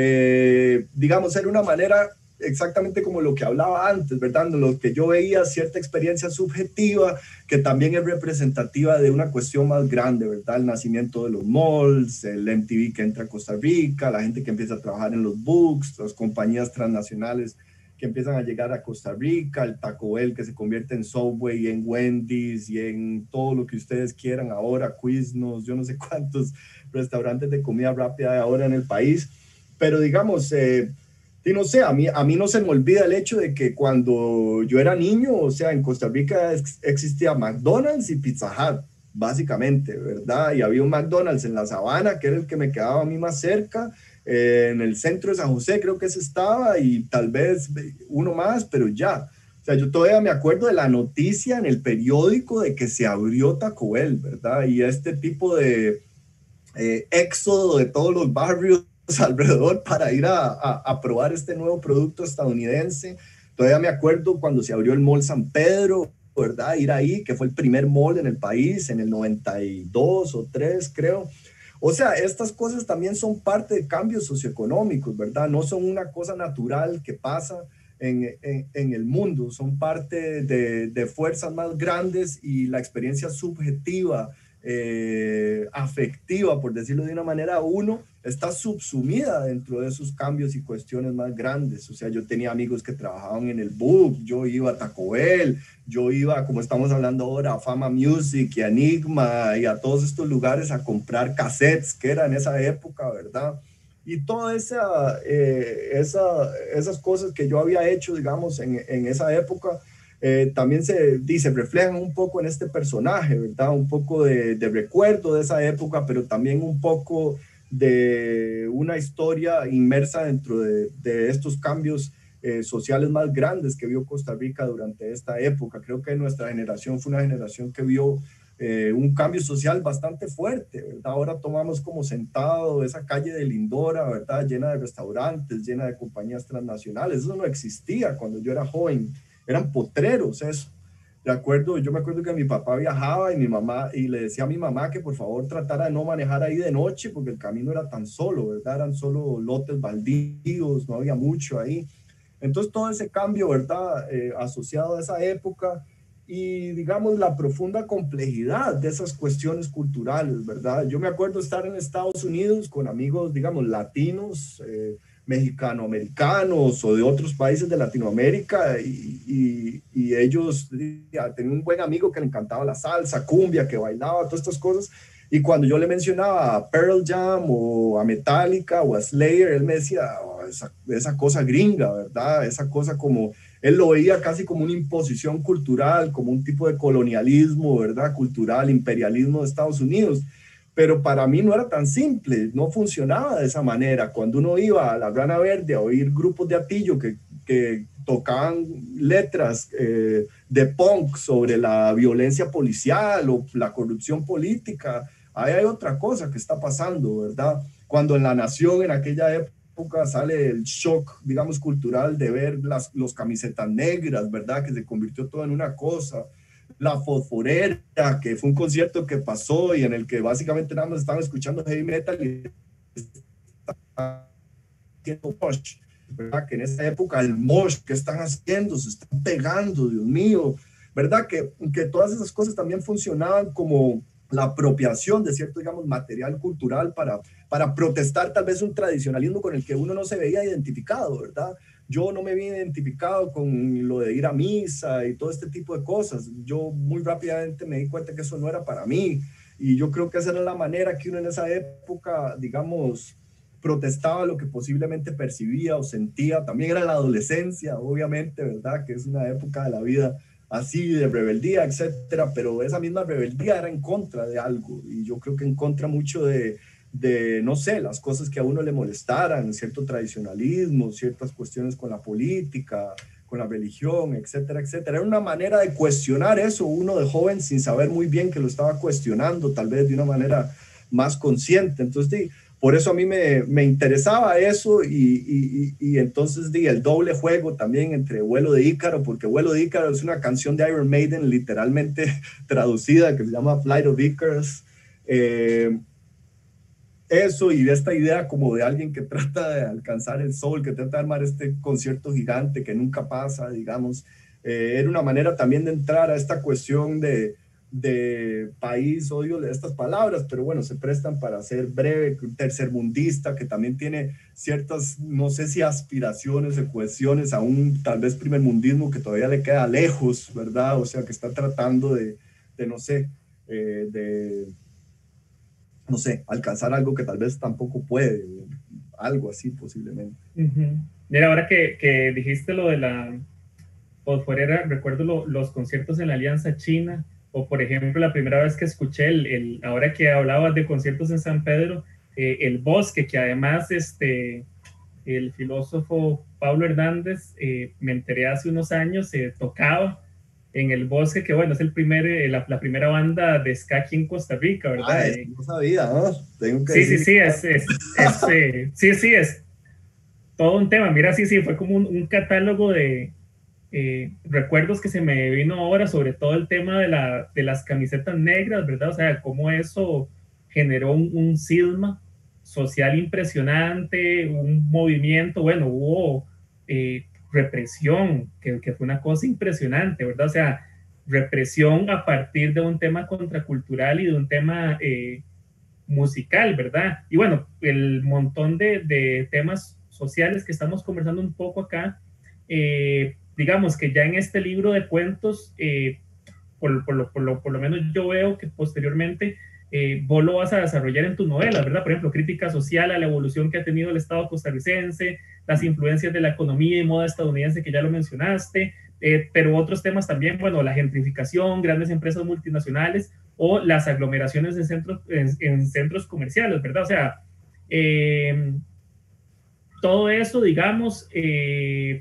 Eh, digamos, era una manera exactamente como lo que hablaba antes, ¿verdad? Lo que yo veía, cierta experiencia subjetiva que también es representativa de una cuestión más grande, ¿verdad? El nacimiento de los malls, el M T V que entra a Costa Rica, la gente que empieza a trabajar en los books, las compañías transnacionales que empiezan a llegar a Costa Rica, el Taco Bell que se convierte en Subway y en Wendy's y en todo lo que ustedes quieran ahora, Quiznos, yo no sé cuántos restaurantes de comida rápida hay ahora en el país. Pero digamos, eh, y no sé, a mí, a mí no se me olvida el hecho de que cuando yo era niño, o sea, en Costa Rica ex, existía McDonald's y Pizza Hut, básicamente, ¿verdad? Y había un McDonald's en la Sabana, que era el que me quedaba a mí más cerca, eh, en el centro de San José creo que ese estaba, y tal vez uno más, pero ya. O sea, yo todavía me acuerdo de la noticia en el periódico de que se abrió Taco Bell, ¿verdad? Y este tipo de eh, éxodo de todos los barrios alrededor para ir a, a, a probar este nuevo producto estadounidense. Todavía me acuerdo cuando se abrió el Mall San Pedro, ¿verdad? Ir ahí, que fue el primer mall en el país en el noventa y dos o tres, creo. O sea, estas cosas también son parte de cambios socioeconómicos, ¿verdad? No son una cosa natural que pasa en, en, en el mundo, son parte de, de fuerzas más grandes, y la experiencia subjetiva, eh, afectiva, por decirlo de una manera, uno está subsumida dentro de esos cambios y cuestiones más grandes. O sea, yo tenía amigos que trabajaban en el Book, yo iba a Taco Bell, yo iba, como estamos hablando ahora, a Fama Music y a Enigma y a todos estos lugares a comprar cassettes, que era en esa época, ¿verdad? Y todas esa, eh, esa, esas cosas que yo había hecho, digamos, en, en esa época, eh, también se, se reflejan un poco en este personaje, ¿verdad? Un poco de, de recuerdo de esa época, pero también un poco de una historia inmersa dentro de, de estos cambios eh, sociales más grandes que vio Costa Rica durante esta época. Creo que nuestra generación fue una generación que vio eh, un cambio social bastante fuerte, ¿verdad? Ahora tomamos como sentado esa calle de Lindora, ¿verdad? Llena de restaurantes, llena de compañías transnacionales. Eso no existía cuando yo era joven. Eran potreros eso. De acuerdo, yo me acuerdo que mi papá viajaba y mi mamá, y le decía a mi mamá que por favor tratara de no manejar ahí de noche porque el camino era tan solo, ¿verdad? Eran solo lotes baldíos, no había mucho ahí. Entonces todo ese cambio, ¿verdad? Eh, asociado a esa época, y, digamos, la profunda complejidad de esas cuestiones culturales, ¿verdad? Yo me acuerdo estar en Estados Unidos con amigos, digamos, latinos, eh, mexicanoamericanos o de otros países de Latinoamérica y, y, y ellos, ya, tenía un buen amigo que le encantaba la salsa, cumbia, que bailaba, todas estas cosas. Y cuando yo le mencionaba a Pearl Jam o a Metallica o a Slayer, él me decía, oh, esa, esa cosa gringa, ¿verdad? Esa cosa como, él lo veía casi como una imposición cultural, como un tipo de colonialismo, ¿verdad? Cultural, imperialismo de Estados Unidos. Pero para mí no era tan simple, no funcionaba de esa manera. Cuando uno iba a la Rana Verde a oír grupos de Atillo que, que tocaban letras eh, de punk sobre la violencia policial o la corrupción política, ahí hay otra cosa que está pasando, ¿verdad? Cuando en La Nación, en aquella época, sale el shock, digamos, cultural de ver las los camisetas negras, ¿verdad? Que se convirtió todo en una cosa. La Fosforera, que fue un concierto que pasó y en el que básicamente nada más estaban escuchando heavy metal y haciendo mosh, ¿verdad? Que en esa época el mosh que están haciendo, se están pegando, Dios mío, ¿verdad? Que, que todas esas cosas también funcionaban como la apropiación de cierto, digamos, material cultural para, para protestar tal vez un tradicionalismo con el que uno no se veía identificado, ¿verdad? Yo no me vi identificado con lo de ir a misa y todo este tipo de cosas. Yo muy rápidamente me di cuenta que eso no era para mí. Y yo creo que esa era la manera que uno en esa época, digamos, protestaba lo que posiblemente percibía o sentía. También era la adolescencia, obviamente, ¿verdad? Que es una época de la vida así, de rebeldía, etcétera. Pero esa misma rebeldía era en contra de algo. Y yo creo que en contra mucho de de, no sé, las cosas que a uno le molestaran, cierto tradicionalismo, ciertas cuestiones con la política, con la religión, etcétera, etcétera. Era una manera de cuestionar eso, uno de joven sin saber muy bien que lo estaba cuestionando, tal vez de una manera más consciente. Entonces, di, por eso a mí me, me interesaba eso y, y, y entonces di, el doble juego también entre Vuelo de Ícaro, porque Vuelo de Ícaro es una canción de Iron Maiden literalmente traducida que se llama Flight of Icarus. Eh, Eso y de esta idea como de alguien que trata de alcanzar el sol, que trata de armar este concierto gigante que nunca pasa, digamos, eh, era una manera también de entrar a esta cuestión de, de país, odio de estas palabras, pero bueno, se prestan para ser breve, tercermundista, que también tiene ciertas, no sé si aspiraciones o cohesiones a un tal vez primermundismo que todavía le queda lejos, ¿verdad? O sea, que está tratando de, de no sé, eh, de no sé, alcanzar algo que tal vez tampoco puede, algo así posiblemente. Uh-huh. Mira, ahora que, que dijiste lo de la fosforera, recuerdo lo, los conciertos en la Alianza China, o por ejemplo, la primera vez que escuché, el, el ahora que hablabas de conciertos en San Pedro, eh, el Bosque, que además este, el filósofo Pablo Hernández, eh, me enteré hace unos años, eh, tocaba en el Bosque, que bueno, es el primer, eh, la, la primera banda de ska aquí en Costa Rica, ¿verdad? Ah, eso no sabía, ¿no? Tengo que Sí, sí, decir. sí, es, es, es eh, sí, sí, es todo un tema. Mira, sí, sí, fue como un, un catálogo de eh, recuerdos que se me vino ahora, sobre todo el tema de, la, de las camisetas negras, ¿verdad? O sea, cómo eso generó un, un cisma social impresionante, un movimiento, bueno, hubo eh, represión, que, que fue una cosa impresionante, ¿verdad? O sea, represión a partir de un tema contracultural y de un tema eh, musical, ¿verdad? Y bueno, el montón de, de temas sociales que estamos conversando un poco acá, eh, digamos que ya en este libro de cuentos, eh, por, por, lo, por, lo, por lo menos yo veo que posteriormente eh, vos lo vas a desarrollar en tus novelas, ¿verdad? Por ejemplo, crítica social a la evolución que ha tenido el Estado costarricense, las influencias de la economía y moda estadounidense, que ya lo mencionaste, eh, pero otros temas también, bueno, la gentrificación, grandes empresas multinacionales o las aglomeraciones en centros, en, en centros comerciales, ¿verdad? O sea, eh, todo eso, digamos, eh,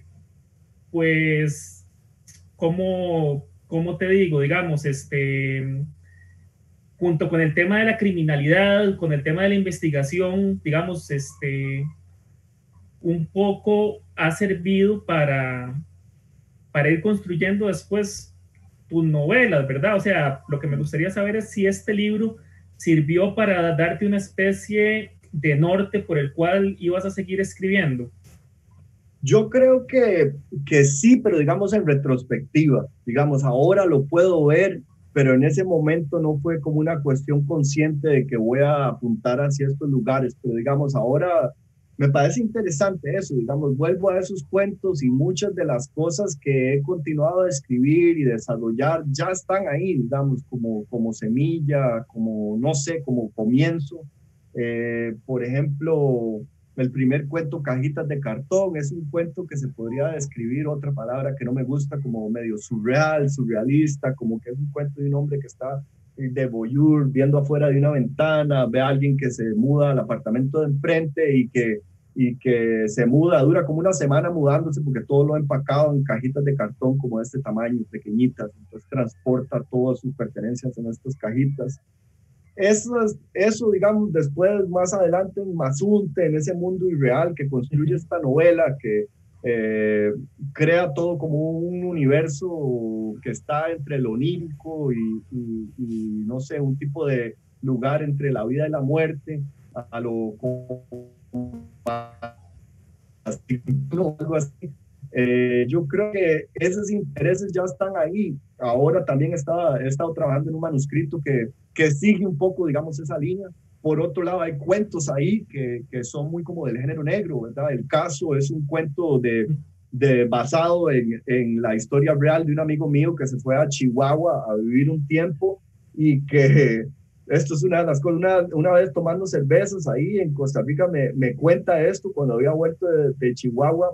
pues, ¿cómo, ¿cómo te digo? Digamos, este, junto con el tema de la criminalidad, con el tema de la investigación, digamos, este, un poco ha servido para, para ir construyendo después tus novelas, ¿verdad? O sea, lo que me gustaría saber es si este libro sirvió para darte una especie de norte por el cual ibas a seguir escribiendo. Yo creo que, que sí, pero digamos en retrospectiva, digamos, ahora lo puedo ver, pero en ese momento no fue como una cuestión consciente de que voy a apuntar hacia estos lugares, pero digamos, ahora me parece interesante eso, digamos, vuelvo a esos cuentos y muchas de las cosas que he continuado a escribir y desarrollar ya están ahí, digamos, como, como semilla, como, no sé, como comienzo. Eh, por ejemplo, el primer cuento, Cajitas de Cartón, es un cuento que se podría describir, otra palabra que no me gusta, como medio surreal, surrealista, como que es un cuento de un hombre que está de voyeur, viendo afuera de una ventana, ve a alguien que se muda al apartamento de enfrente y que, y que se muda, dura como una semana mudándose porque todo lo ha empacado en cajitas de cartón como de este tamaño, pequeñitas, entonces transporta todas sus pertenencias en estas cajitas. Eso, eso, digamos, después, más adelante en Mazunte, en ese mundo irreal que construye esta novela, que eh, crea todo como un universo que está entre lo onírico y, y, y, no sé, un tipo de lugar entre la vida y la muerte, a, a lo algo así. Eh, yo creo que esos intereses ya están ahí. Ahora también está, he estado trabajando en un manuscrito que, que sigue un poco, digamos, esa línea. Por otro lado, hay cuentos ahí que, que son muy como del género negro, ¿verdad? El caso es un cuento de, de basado en, en la historia real de un amigo mío que se fue a Chihuahua a vivir un tiempo y que esto es una de las cosas, una, una vez tomando cervezas ahí en Costa Rica me, me cuenta esto cuando había vuelto de, de Chihuahua,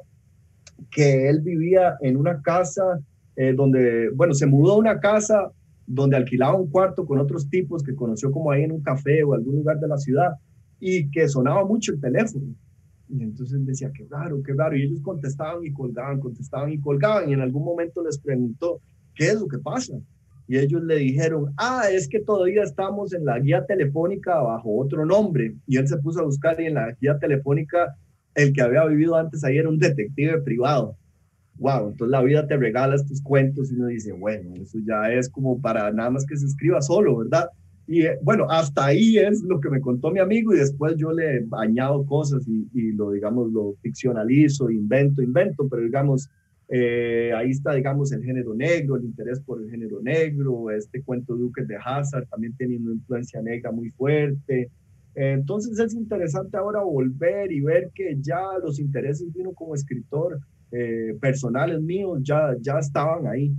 que él vivía en una casa eh, donde, bueno, se mudó a una casa donde alquilaba un cuarto con otros tipos que conoció como ahí en un café o algún lugar de la ciudad y que sonaba mucho el teléfono. Y entonces decía, qué raro, qué raro. Y ellos contestaban y colgaban, contestaban y colgaban. Y en algún momento les preguntó, ¿qué es lo que pasa? Y ellos le dijeron, ah, es que todavía estamos en la guía telefónica bajo otro nombre. Y él se puso a buscar y en la guía telefónica el que había vivido antes ahí era un detective privado. Wow, entonces la vida te regala estos cuentos y uno dice, bueno, eso ya es como para nada más que se escriba solo, ¿verdad? Y eh, bueno, hasta ahí es lo que me contó mi amigo y después yo le añado cosas y, y lo, digamos, lo ficcionalizo, invento, invento, pero digamos, eh, ahí está, digamos, el género negro, el interés por el género negro, este cuento Duques de Hazzard también tiene una influencia negra muy fuerte. Entonces es interesante ahora volver y ver que ya los intereses de uno como escritor eh, personales míos ya, ya estaban ahí,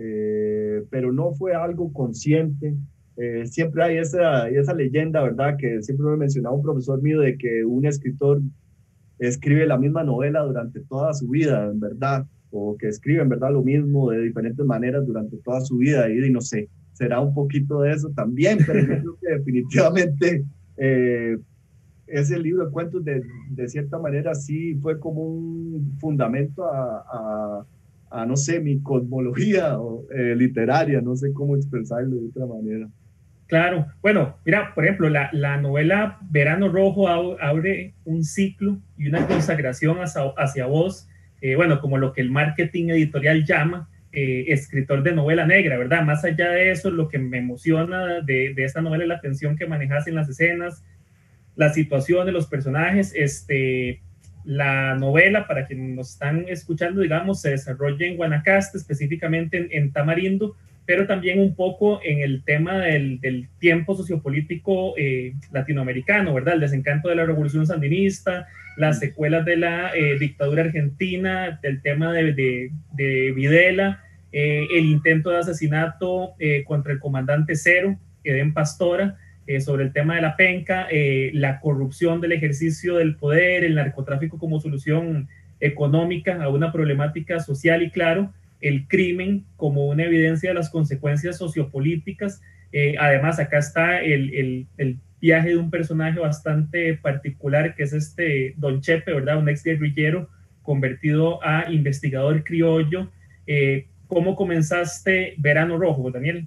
eh, pero no fue algo consciente. Eh, siempre hay esa, esa leyenda, ¿verdad? Que siempre me mencionaba un profesor mío de que un escritor escribe la misma novela durante toda su vida, en verdad, o que escribe en verdad lo mismo de diferentes maneras durante toda su vida, y, y no sé, será un poquito de eso también, pero yo creo que definitivamente eh, ese libro de cuentos de, de cierta manera sí fue como un fundamento a, a, a no sé, mi cosmología o, eh, literaria, no sé cómo expresarlo de otra manera. Claro, bueno, mira, por ejemplo, la, la novela Verano Rojo abre un ciclo y una consagración hacia, hacia vos, eh, bueno, como lo que el marketing editorial llama eh, escritor de novela negra, ¿verdad? Más allá de eso, lo que me emociona de, de esta novela es la tensión que manejas en las escenas, las situaciones, los personajes, este, la novela, para quienes nos están escuchando, digamos, se desarrolla en Guanacaste, específicamente en, en Tamarindo, pero también un poco en el tema del, del tiempo sociopolítico eh, latinoamericano, ¿verdad? El desencanto de la revolución sandinista, las secuelas de la eh, dictadura argentina, del tema de, de, de Videla, eh, el intento de asesinato eh, contra el comandante Cero, Edén Pastora, eh, sobre el tema de la penca, eh, la corrupción del ejercicio del poder, el narcotráfico como solución económica a una problemática social y, claro, el crimen como una evidencia de las consecuencias sociopolíticas. Eh, además, acá está el, el, el viaje de un personaje bastante particular, que es este Don Chepe, ¿verdad? Un ex guerrillero convertido a investigador criollo. Eh, ¿Cómo comenzaste Verano Rojo, Daniel?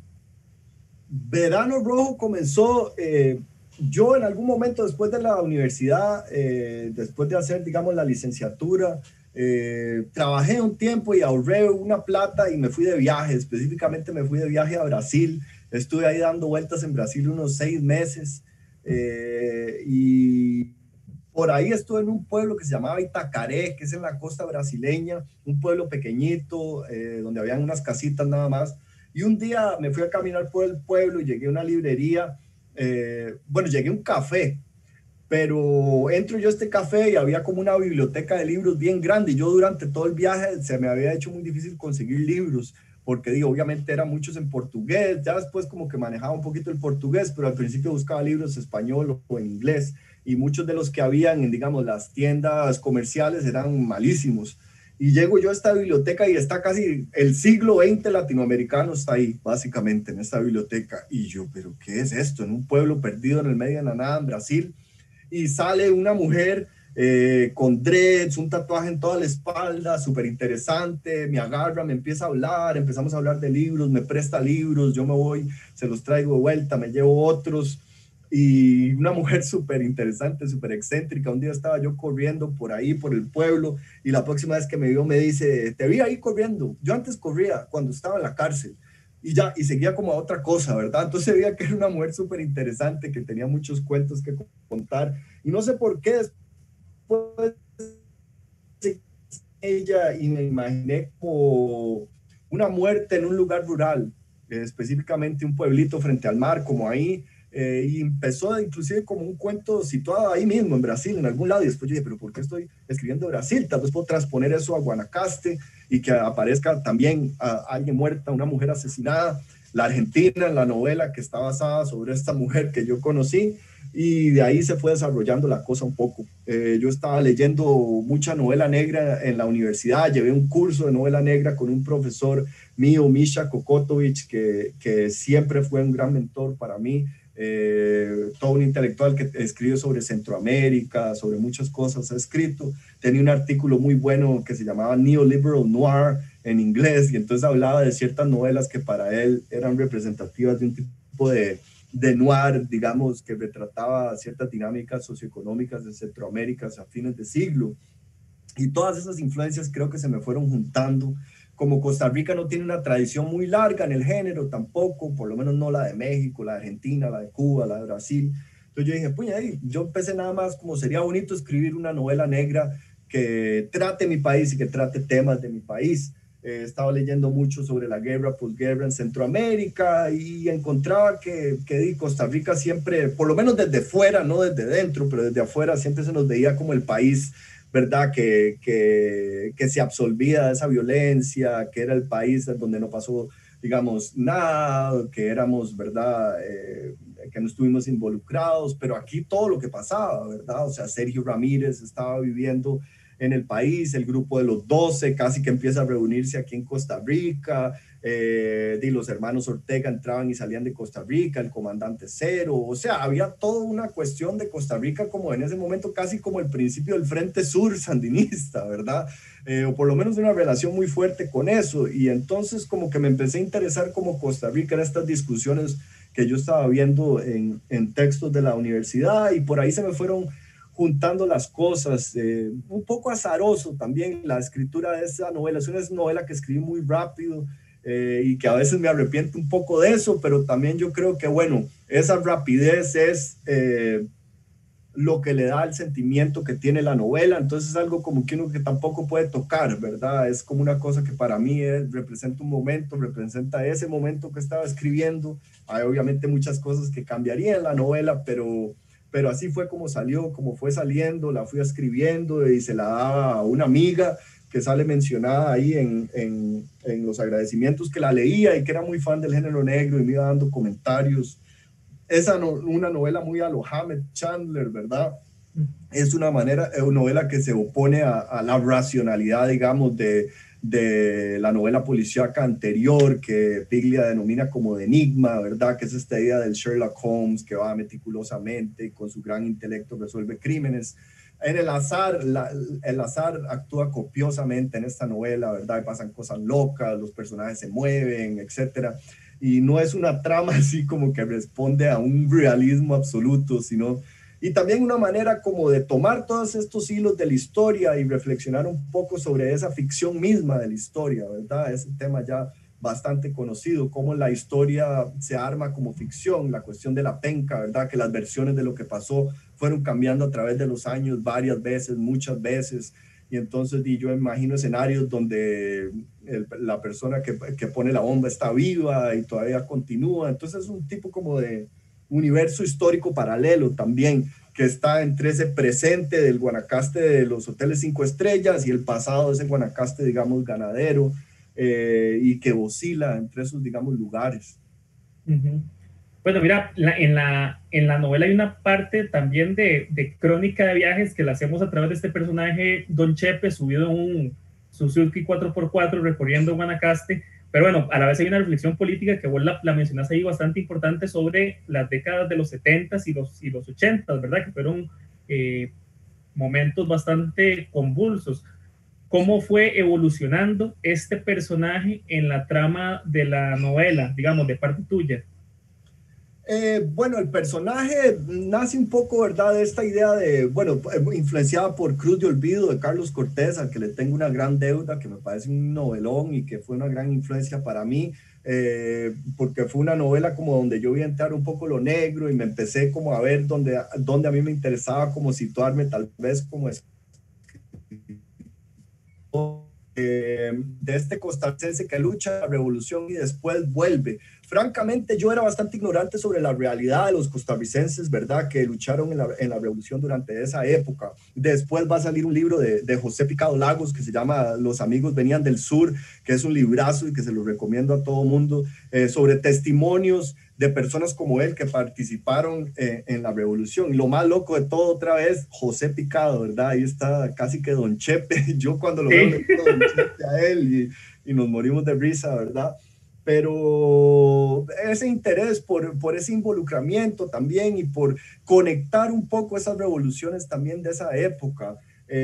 Verano Rojo comenzó, eh, yo en algún momento después de la universidad, eh, después de hacer, digamos, la licenciatura, eh, trabajé un tiempo y ahorré una plata y me fui de viaje, específicamente me fui de viaje a Brasil, estuve ahí dando vueltas en Brasil unos seis meses eh, y Por ahí estuve en un pueblo que se llamaba Itacaré, que es en la costa brasileña, un pueblo pequeñito, eh, donde habían unas casitas nada más. Y un día me fui a caminar por el pueblo y llegué a una librería, eh, bueno, llegué a un café, pero entro yo a este café y había como una biblioteca de libros bien grande y yo durante todo el viaje se me había hecho muy difícil conseguir libros porque digo, obviamente eran muchos en portugués, ya después como que manejaba un poquito el portugués, pero al principio buscaba libros en español o en inglés y muchos de los que habían en, digamos, las tiendas comerciales eran malísimos. Y llego yo a esta biblioteca y está casi el siglo veinte latinoamericano, está ahí, básicamente, en esta biblioteca. Y yo, ¿pero qué es esto? En un pueblo perdido en el medio de la nada, en Brasil, y sale una mujer eh, con dreads, un tatuaje en toda la espalda, súper interesante, me agarra, me empieza a hablar, empezamos a hablar de libros, me presta libros, yo me voy, se los traigo de vuelta, me llevo otros, y una mujer súper interesante, súper excéntrica. Un día estaba yo corriendo por ahí, por el pueblo, y la próxima vez que me vio me dice, te vi ahí corriendo, yo antes corría cuando estaba en la cárcel, y ya, y seguía como a otra cosa, ¿verdad? Entonces veía que era una mujer súper interesante, que tenía muchos cuentos que contar, y no sé por qué después ella, y me imaginé como una muerte en un lugar rural, eh, específicamente un pueblito frente al mar, como ahí, eh, y empezó inclusive como un cuento situado ahí mismo, en Brasil, en algún lado, y después yo dije, pero ¿por qué estoy escribiendo Brasil? Tal vez puedo transponer eso a Guanacaste, y que aparezca también a alguien muerta, una mujer asesinada, la Argentina, en la novela que está basada sobre esta mujer que yo conocí, y de ahí se fue desarrollando la cosa un poco. Eh, yo estaba leyendo mucha novela negra en la universidad, llevé un curso de novela negra con un profesor mío, Misha Kokotovic, que, que siempre fue un gran mentor para mí, eh, todo un intelectual que escribe sobre Centroamérica, sobre muchas cosas ha escrito. Tenía un artículo muy bueno que se llamaba Neoliberal Noir en inglés, y entonces hablaba de ciertas novelas que para él eran representativas de un tipo de de noir, digamos, que retrataba ciertas dinámicas socioeconómicas de Centroamérica a fines de siglo. Y todas esas influencias creo que se me fueron juntando. Como Costa Rica no tiene una tradición muy larga en el género tampoco, por lo menos no la de México, la de Argentina, la de Cuba, la de Brasil. Entonces yo dije, puña, ahí, yo empecé nada más como sería bonito escribir una novela negra que trate mi país y que trate temas de mi país. Eh, estaba leyendo mucho sobre la guerra, posguerra en Centroamérica, y encontraba que, que Costa Rica siempre, por lo menos desde fuera, no desde dentro, pero desde afuera, siempre se nos veía como el país, ¿verdad? Que, que, que se absolvía de esa violencia, que era el país donde no pasó, digamos, nada, que éramos, ¿verdad? Eh, que no estuvimos involucrados, pero aquí todo lo que pasaba, ¿verdad? O sea, Sergio Ramírez estaba viviendo en el país, el grupo de los doce casi que empieza a reunirse aquí en Costa Rica, eh, y los hermanos Ortega entraban y salían de Costa Rica, el comandante Cero, o sea, había toda una cuestión de Costa Rica como en ese momento casi como el principio del Frente Sur sandinista, ¿verdad? Eh, o por lo menos una relación muy fuerte con eso, y entonces como que me empecé a interesar como Costa Rica en estas discusiones que yo estaba viendo en, en textos de la universidad, y por ahí se me fueron juntando las cosas, eh, un poco azaroso también la escritura de esa novela. Es una novela que escribí muy rápido, eh, y que a veces me arrepiento un poco de eso, pero también yo creo que, bueno, esa rapidez es eh, lo que le da el sentimiento que tiene la novela, entonces es algo como que uno que tampoco puede tocar, ¿verdad? Es como una cosa que para mí es, representa un momento, representa ese momento que estaba escribiendo. Hay obviamente muchas cosas que cambiarían en la novela, pero pero así fue como salió, como fue saliendo, la fui escribiendo y se la daba a una amiga que sale mencionada ahí en, en, en los agradecimientos, que la leía y que era muy fan del género negro y me iba dando comentarios. Esa no, una novela muy a lo Hamed Chandler, ¿verdad? Es una manera, una novela que se opone a, a la racionalidad, digamos, de, de la novela policíaca anterior que Piglia denomina como de enigma, ¿verdad? Que es esta idea del Sherlock Holmes que va meticulosamente y con su gran intelecto resuelve crímenes. En el azar, la, el azar actúa copiosamente en esta novela, ¿verdad? Y pasan cosas locas, los personajes se mueven, etcétera. Y no es una trama así como que responde a un realismo absoluto, sino... Y también una manera como de tomar todos estos hilos de la historia y reflexionar un poco sobre esa ficción misma de la historia, ¿verdad? Es un tema ya bastante conocido, cómo la historia se arma como ficción, la cuestión de la penca, ¿verdad? Que las versiones de lo que pasó fueron cambiando a través de los años varias veces, muchas veces. Y entonces y yo imagino escenarios donde el, la persona que, que pone la bomba está viva y todavía continúa. Entonces es un tipo como de universo histórico paralelo también, que está entre ese presente del Guanacaste de los hoteles cinco estrellas y el pasado de ese Guanacaste, digamos, ganadero, eh, y que oscila entre esos, digamos, lugares. Uh-huh. Bueno, mira, la, en, la, en la novela hay una parte también de, de crónica de viajes que la hacemos a través de este personaje, Don Chepe, subido en un Suzuki cuatro por cuatro recorriendo Guanacaste. Pero bueno, a la vez hay una reflexión política que vos la, la mencionaste ahí bastante importante sobre las décadas de los setentas y los, y los ochentas, ¿verdad? Que fueron eh, momentos bastante convulsos. ¿Cómo fue evolucionando este personaje en la trama de la novela, digamos, de parte tuya? Eh, bueno, el personaje nace un poco, ¿verdad?, de esta idea de, bueno, influenciada por Cruz de Olvido de Carlos Cortés, al que le tengo una gran deuda, que me parece un novelón y que fue una gran influencia para mí, eh, porque fue una novela como donde yo vi entrar un poco lo negro y me empecé como a ver donde, donde a mí me interesaba como situarme tal vez como es Eh, de este costarricense que lucha la revolución y después vuelve. Francamente, yo era bastante ignorante sobre la realidad de los costarricenses, ¿verdad?, que lucharon en la, en la revolución durante esa época. Después va a salir un libro de, de José Picado Lagos que se llama Los amigos venían del sur, que es un librazo y que se lo recomiendo a todo mundo, eh, sobre testimonios de personas como él que participaron eh, en la revolución. Y lo más loco de todo, otra vez, José Picado, ¿verdad? Ahí está casi que Don Chepe. Yo cuando lo veo, le digo Don Chepe a él y, y nos morimos de risa, ¿verdad? Pero ese interés por, por ese involucramiento también y por conectar un poco esas revoluciones también de esa época.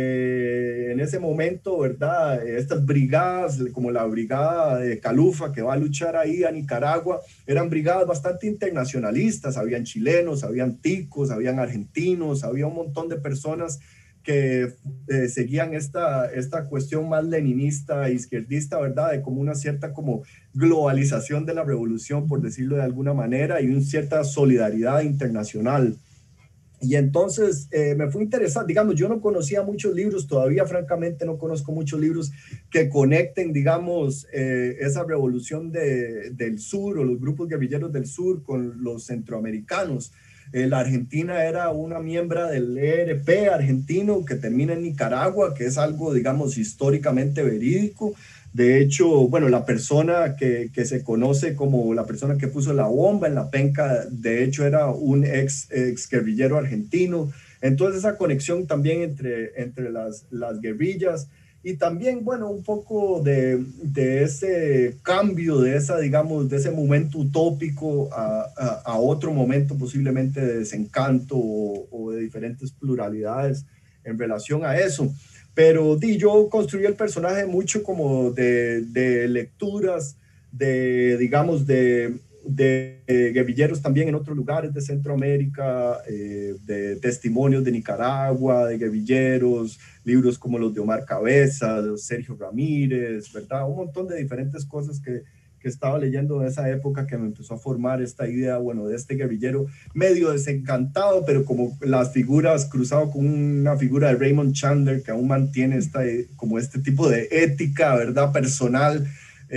Eh, en ese momento, ¿verdad? Estas brigadas, como la brigada de Calufa, que va a luchar ahí a Nicaragua, eran brigadas bastante internacionalistas, habían chilenos, habían ticos, habían argentinos, había un montón de personas que eh, seguían esta, esta cuestión más leninista, izquierdista, ¿verdad? De como una cierta como globalización de la revolución, por decirlo de alguna manera, y una cierta solidaridad internacional. Y entonces eh, me fue interesante, digamos, yo no conocía muchos libros, todavía francamente no conozco muchos libros que conecten, digamos, eh, esa revolución de, del sur o los grupos guerrilleros del sur con los centroamericanos. Eh, la Argentina era una miembro del E R P argentino que termina en Nicaragua, que es algo, digamos, históricamente verídico. De hecho, bueno, la persona que, que se conoce como la persona que puso la bomba en la penca, de hecho era un ex, ex guerrillero argentino. Entonces esa conexión también entre, entre las, las guerrillas y también, bueno, un poco de, de ese cambio, de, esa, digamos, de ese momento utópico a, a, a otro momento posiblemente de desencanto o, o de diferentes pluralidades en relación a eso. Pero di, yo construí el personaje mucho como de, de lecturas, de, digamos, de, de, de guerrilleros también en otros lugares de Centroamérica, eh, de testimonios de Nicaragua, de guerrilleros, libros como los de Omar Cabezas, Sergio Ramírez, ¿verdad? Un montón de diferentes cosas que, que estaba leyendo en esa época que me empezó a formar esta idea, bueno, de este guerrillero medio desencantado, pero como las figuras cruzado con una figura de Raymond Chandler que aún mantiene esta, como este tipo de ética, ¿verdad?, personal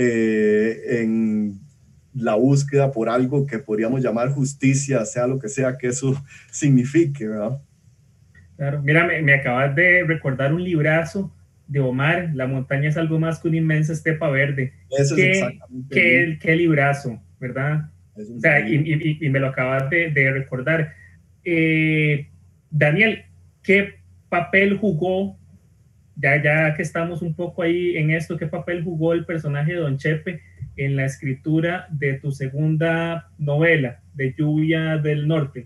eh, en la búsqueda por algo que podríamos llamar justicia, sea lo que sea que eso signifique, ¿verdad? Claro, mira, me, me acabas de recordar un librazo de Omar, La montaña es algo más que una inmensa estepa verde. Eso es Qué, exactamente el libro. qué, qué librazo, ¿verdad? Eso O es sea, el y, libro. y, y me lo acabas de, de recordar. Eh, Daniel, ¿qué papel jugó, ya, ya que estamos un poco ahí en esto, qué papel jugó el personaje de Don Chepe en la escritura de tu segunda novela, de Lluvia del Norte?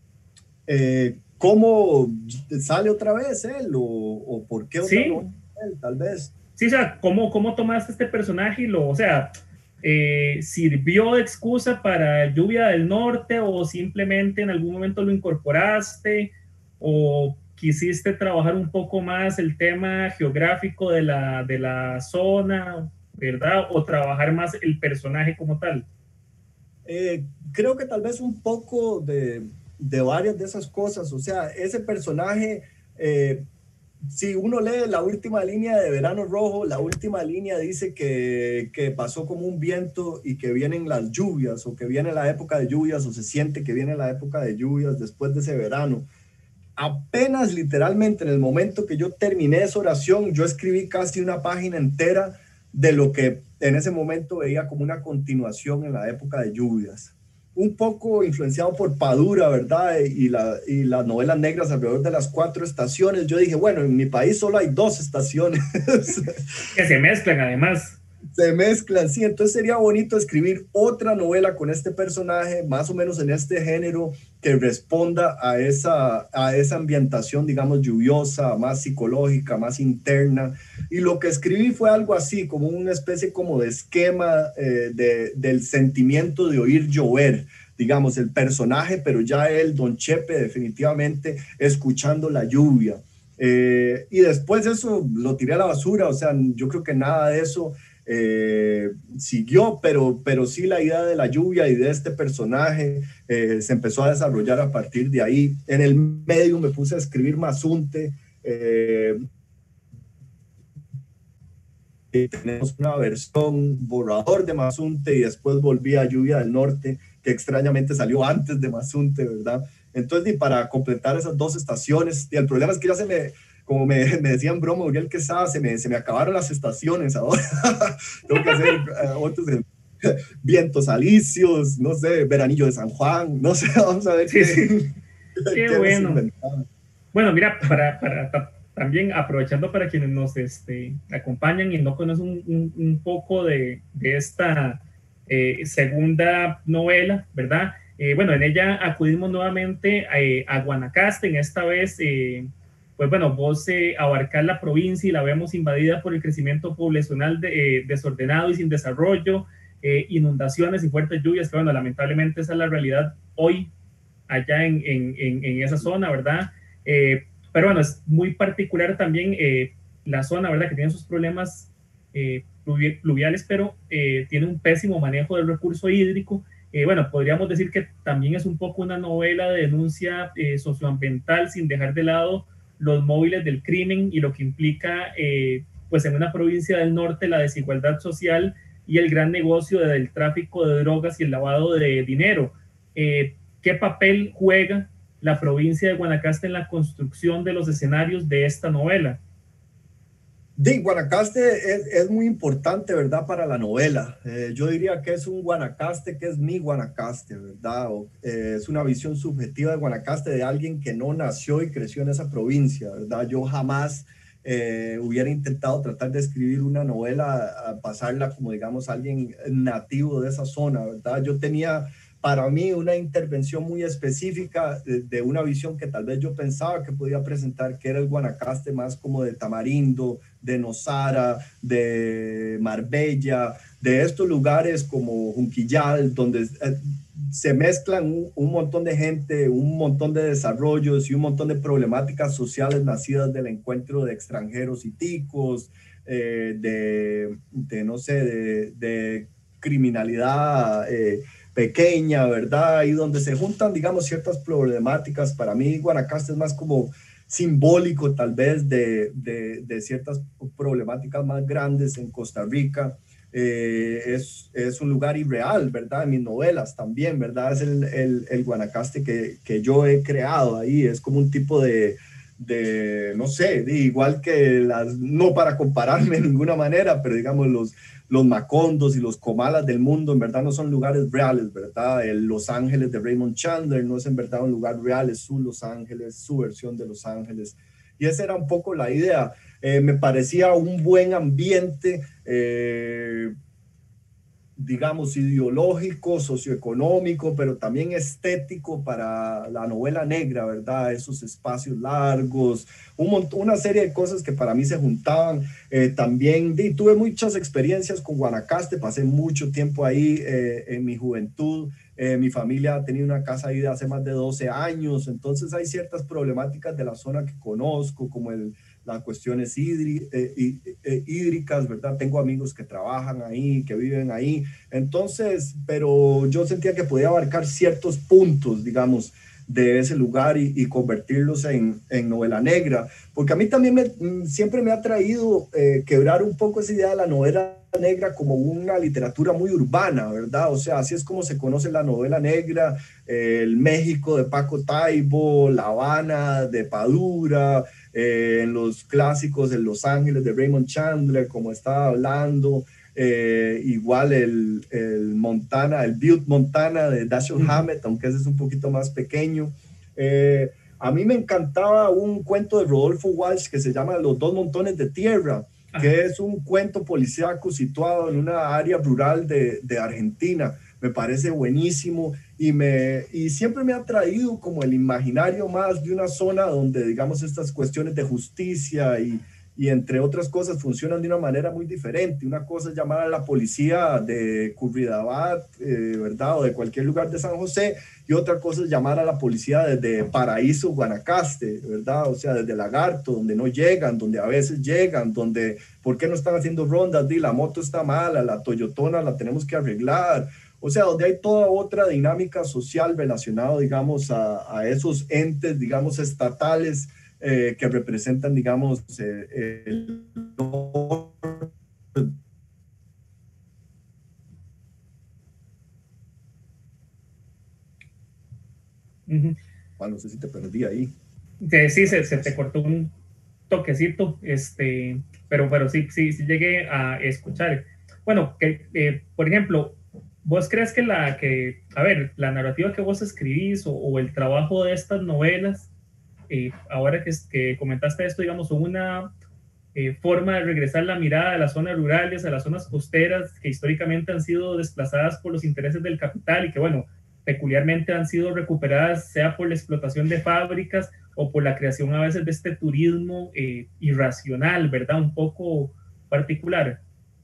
Eh, ¿Cómo sale otra vez él o, o por qué otra Sí, novela él, tal vez? sí, o sea, ¿cómo, cómo tomaste este personaje y lo, o sea, eh, sirvió de excusa para Lluvia del Norte o simplemente en algún momento lo incorporaste o quisiste trabajar un poco más el tema geográfico de la, de la zona, ¿verdad? O trabajar más el personaje como tal. Eh, Creo que tal vez un poco de, de varias de esas cosas. O sea, ese personaje, eh, si uno lee la última línea de Verano Rojo, la última línea dice que, que pasó como un viento y que vienen las lluvias, o que viene la época de lluvias, o se siente que viene la época de lluvias después de ese verano. Apenas literalmente en el momento que yo terminé esa oración, yo escribí casi una página entera de lo que en ese momento veía como una continuación en la época de lluvias. Un poco influenciado por Padura, ¿verdad? Y, la, y las novelas negras alrededor de las cuatro estaciones. Yo dije, bueno, en mi país solo hay dos estaciones. Que se mezclan además. Se mezclan, sí. Entonces sería bonito escribir otra novela con este personaje, más o menos en este género, que responda a esa, a esa ambientación, digamos, lluviosa, más psicológica, más interna. Y lo que escribí fue algo así, como una especie como de esquema eh, de, del sentimiento de oír llover, digamos, el personaje, pero ya él, Don Chepe, definitivamente escuchando la lluvia. Eh, y después eso lo tiré a la basura, o sea, yo creo que nada de eso Eh, siguió, pero, pero sí la idea de la lluvia y de este personaje eh, se empezó a desarrollar a partir de ahí. En el medio me puse a escribir Mazunte. Eh, tenemos una versión borrador de Mazunte y después volví a Lluvia del Norte, que extrañamente salió antes de Mazunte, ¿verdad? Entonces, y para completar esas dos estaciones, y el problema es que ya se me... Como me, me decían broma, Uriel Quesada, se me, se me acabaron las estaciones ahora. Tengo que hacer uh, otros de, vientos alisios, no sé, veranillo de San Juan, no sé, vamos a ver sí, qué, sí. Qué, qué bueno. Bueno, mira, para, para, para, también aprovechando para quienes nos este, acompañan y no conocen un, un, un poco de, de esta eh, segunda novela, ¿verdad? Eh, bueno, en ella acudimos nuevamente a, a Guanacaste, en esta vez... Eh, pues bueno, vos eh, abarcar la provincia y la vemos invadida por el crecimiento poblacional de, eh, desordenado y sin desarrollo, eh, inundaciones y fuertes lluvias, que bueno, lamentablemente esa es la realidad hoy allá en, en, en, en esa zona, ¿verdad? Eh, pero bueno, es muy particular también eh, la zona, ¿verdad? Que tiene sus problemas eh, pluviales, pero eh, tiene un pésimo manejo del recurso hídrico. Eh, bueno, podríamos decir que también es un poco una novela de denuncia eh, socioambiental sin dejar de lado los móviles del crimen y lo que implica, eh, pues en una provincia del norte, la desigualdad social y el gran negocio del tráfico de drogas y el lavado de dinero. Eh, ¿Qué papel juega la provincia de Guanacaste en la construcción de los escenarios de esta novela? De Guanacaste es, es muy importante, ¿verdad? Para la novela. Eh, yo diría que es un Guanacaste que es mi Guanacaste, ¿verdad? O, eh, es una visión subjetiva de Guanacaste de alguien que no nació y creció en esa provincia, ¿verdad? Yo jamás eh, hubiera intentado tratar de escribir una novela, a pasarla como, digamos, alguien nativo de esa zona, ¿verdad? Yo tenía para mí una intervención muy específica de, de una visión que tal vez yo pensaba que podía presentar, que era el Guanacaste más como de Tamarindo, de Nosara, de Marbella, de estos lugares como Junquillal, donde eh, se mezclan un, un montón de gente, un montón de desarrollos y un montón de problemáticas sociales nacidas del encuentro de extranjeros y ticos, eh, de, de, no sé, de, de criminalidad eh, pequeña, ¿verdad? Y donde se juntan, digamos, ciertas problemáticas. Para mí, Guanacaste es más como simbólico, tal vez, de, de, de ciertas problemáticas más grandes en Costa Rica. Eh, es, es un lugar irreal, ¿verdad? En mis novelas también, ¿verdad? Es el, el, el Guanacaste que, que yo he creado ahí. Es como un tipo de, de no sé, de igual que las, no para compararme de ninguna manera, pero digamos los, los Macondos y los Comalas del mundo en verdad no son lugares reales, ¿verdad? El Los Ángeles de Raymond Chandler no es en verdad un lugar real, es su Los Ángeles, su versión de Los Ángeles. Y esa era un poco la idea. Eh, me parecía un buen ambiente, eh, digamos, ideológico, socioeconómico, pero también estético para la novela negra, ¿verdad? Esos espacios largos, un montón, una serie de cosas que para mí se juntaban. Eh, también di, tuve muchas experiencias con Guanacaste, pasé mucho tiempo ahí eh, en mi juventud. Eh, mi familia ha tenido una casa ahí de hace más de doce años, entonces hay ciertas problemáticas de la zona que conozco, como el las cuestiones hídri, eh, eh, hídricas, ¿verdad? Tengo amigos que trabajan ahí, que viven ahí. Entonces, pero yo sentía que podía abarcar ciertos puntos, digamos, de ese lugar y, y convertirlos en, en novela negra. Porque a mí también me, siempre me ha traído eh, quebrar un poco esa idea de la novela negra como una literatura muy urbana, ¿verdad? O sea, así es como se conoce la novela negra, eh, el México de Paco Taibo, La Habana de Padura, eh, en los clásicos en Los Ángeles de Raymond Chandler, como estaba hablando, eh, igual el, el Montana, el Butte Montana de Dashiell Hammett, aunque ese es un poquito más pequeño. Eh, a mí me encantaba un cuento de Rodolfo Walsh que se llama Los dos montones de tierra, que es un cuento policíaco situado en una área rural de, de Argentina. Me parece buenísimo y, me, y siempre me ha traído como el imaginario más de una zona donde, digamos, estas cuestiones de justicia y, y entre otras cosas funcionan de una manera muy diferente. Una cosa es llamar a la policía de Curridabat, eh, ¿verdad? O de cualquier lugar de San José, y otra cosa es llamar a la policía desde Paraíso, Guanacaste, ¿verdad? O sea, desde Lagarto, donde no llegan, donde a veces llegan, donde, ¿por qué no están haciendo rondas? Di, la moto está mala, la Toyotona la tenemos que arreglar. O sea, donde hay toda otra dinámica social relacionada, digamos, a, a esos entes, digamos, estatales, Eh, que representan, digamos, eh, el... Uh-huh. Bueno, no sé si te perdí ahí. Que sí, se, se te cortó un toquecito, este, pero, pero sí, sí, sí llegué a escuchar. Bueno, que, eh, por ejemplo, ¿vos crees que la, que, a ver, la narrativa que vos escribís o, o el trabajo de estas novelas, eh, ahora que, que comentaste esto, digamos, son una eh, forma de regresar la mirada a las zonas rurales, a las zonas costeras que históricamente han sido desplazadas por los intereses del capital y que, bueno, peculiarmente han sido recuperadas sea por la explotación de fábricas o por la creación a veces de este turismo eh, irracional, ¿verdad? Un poco particular.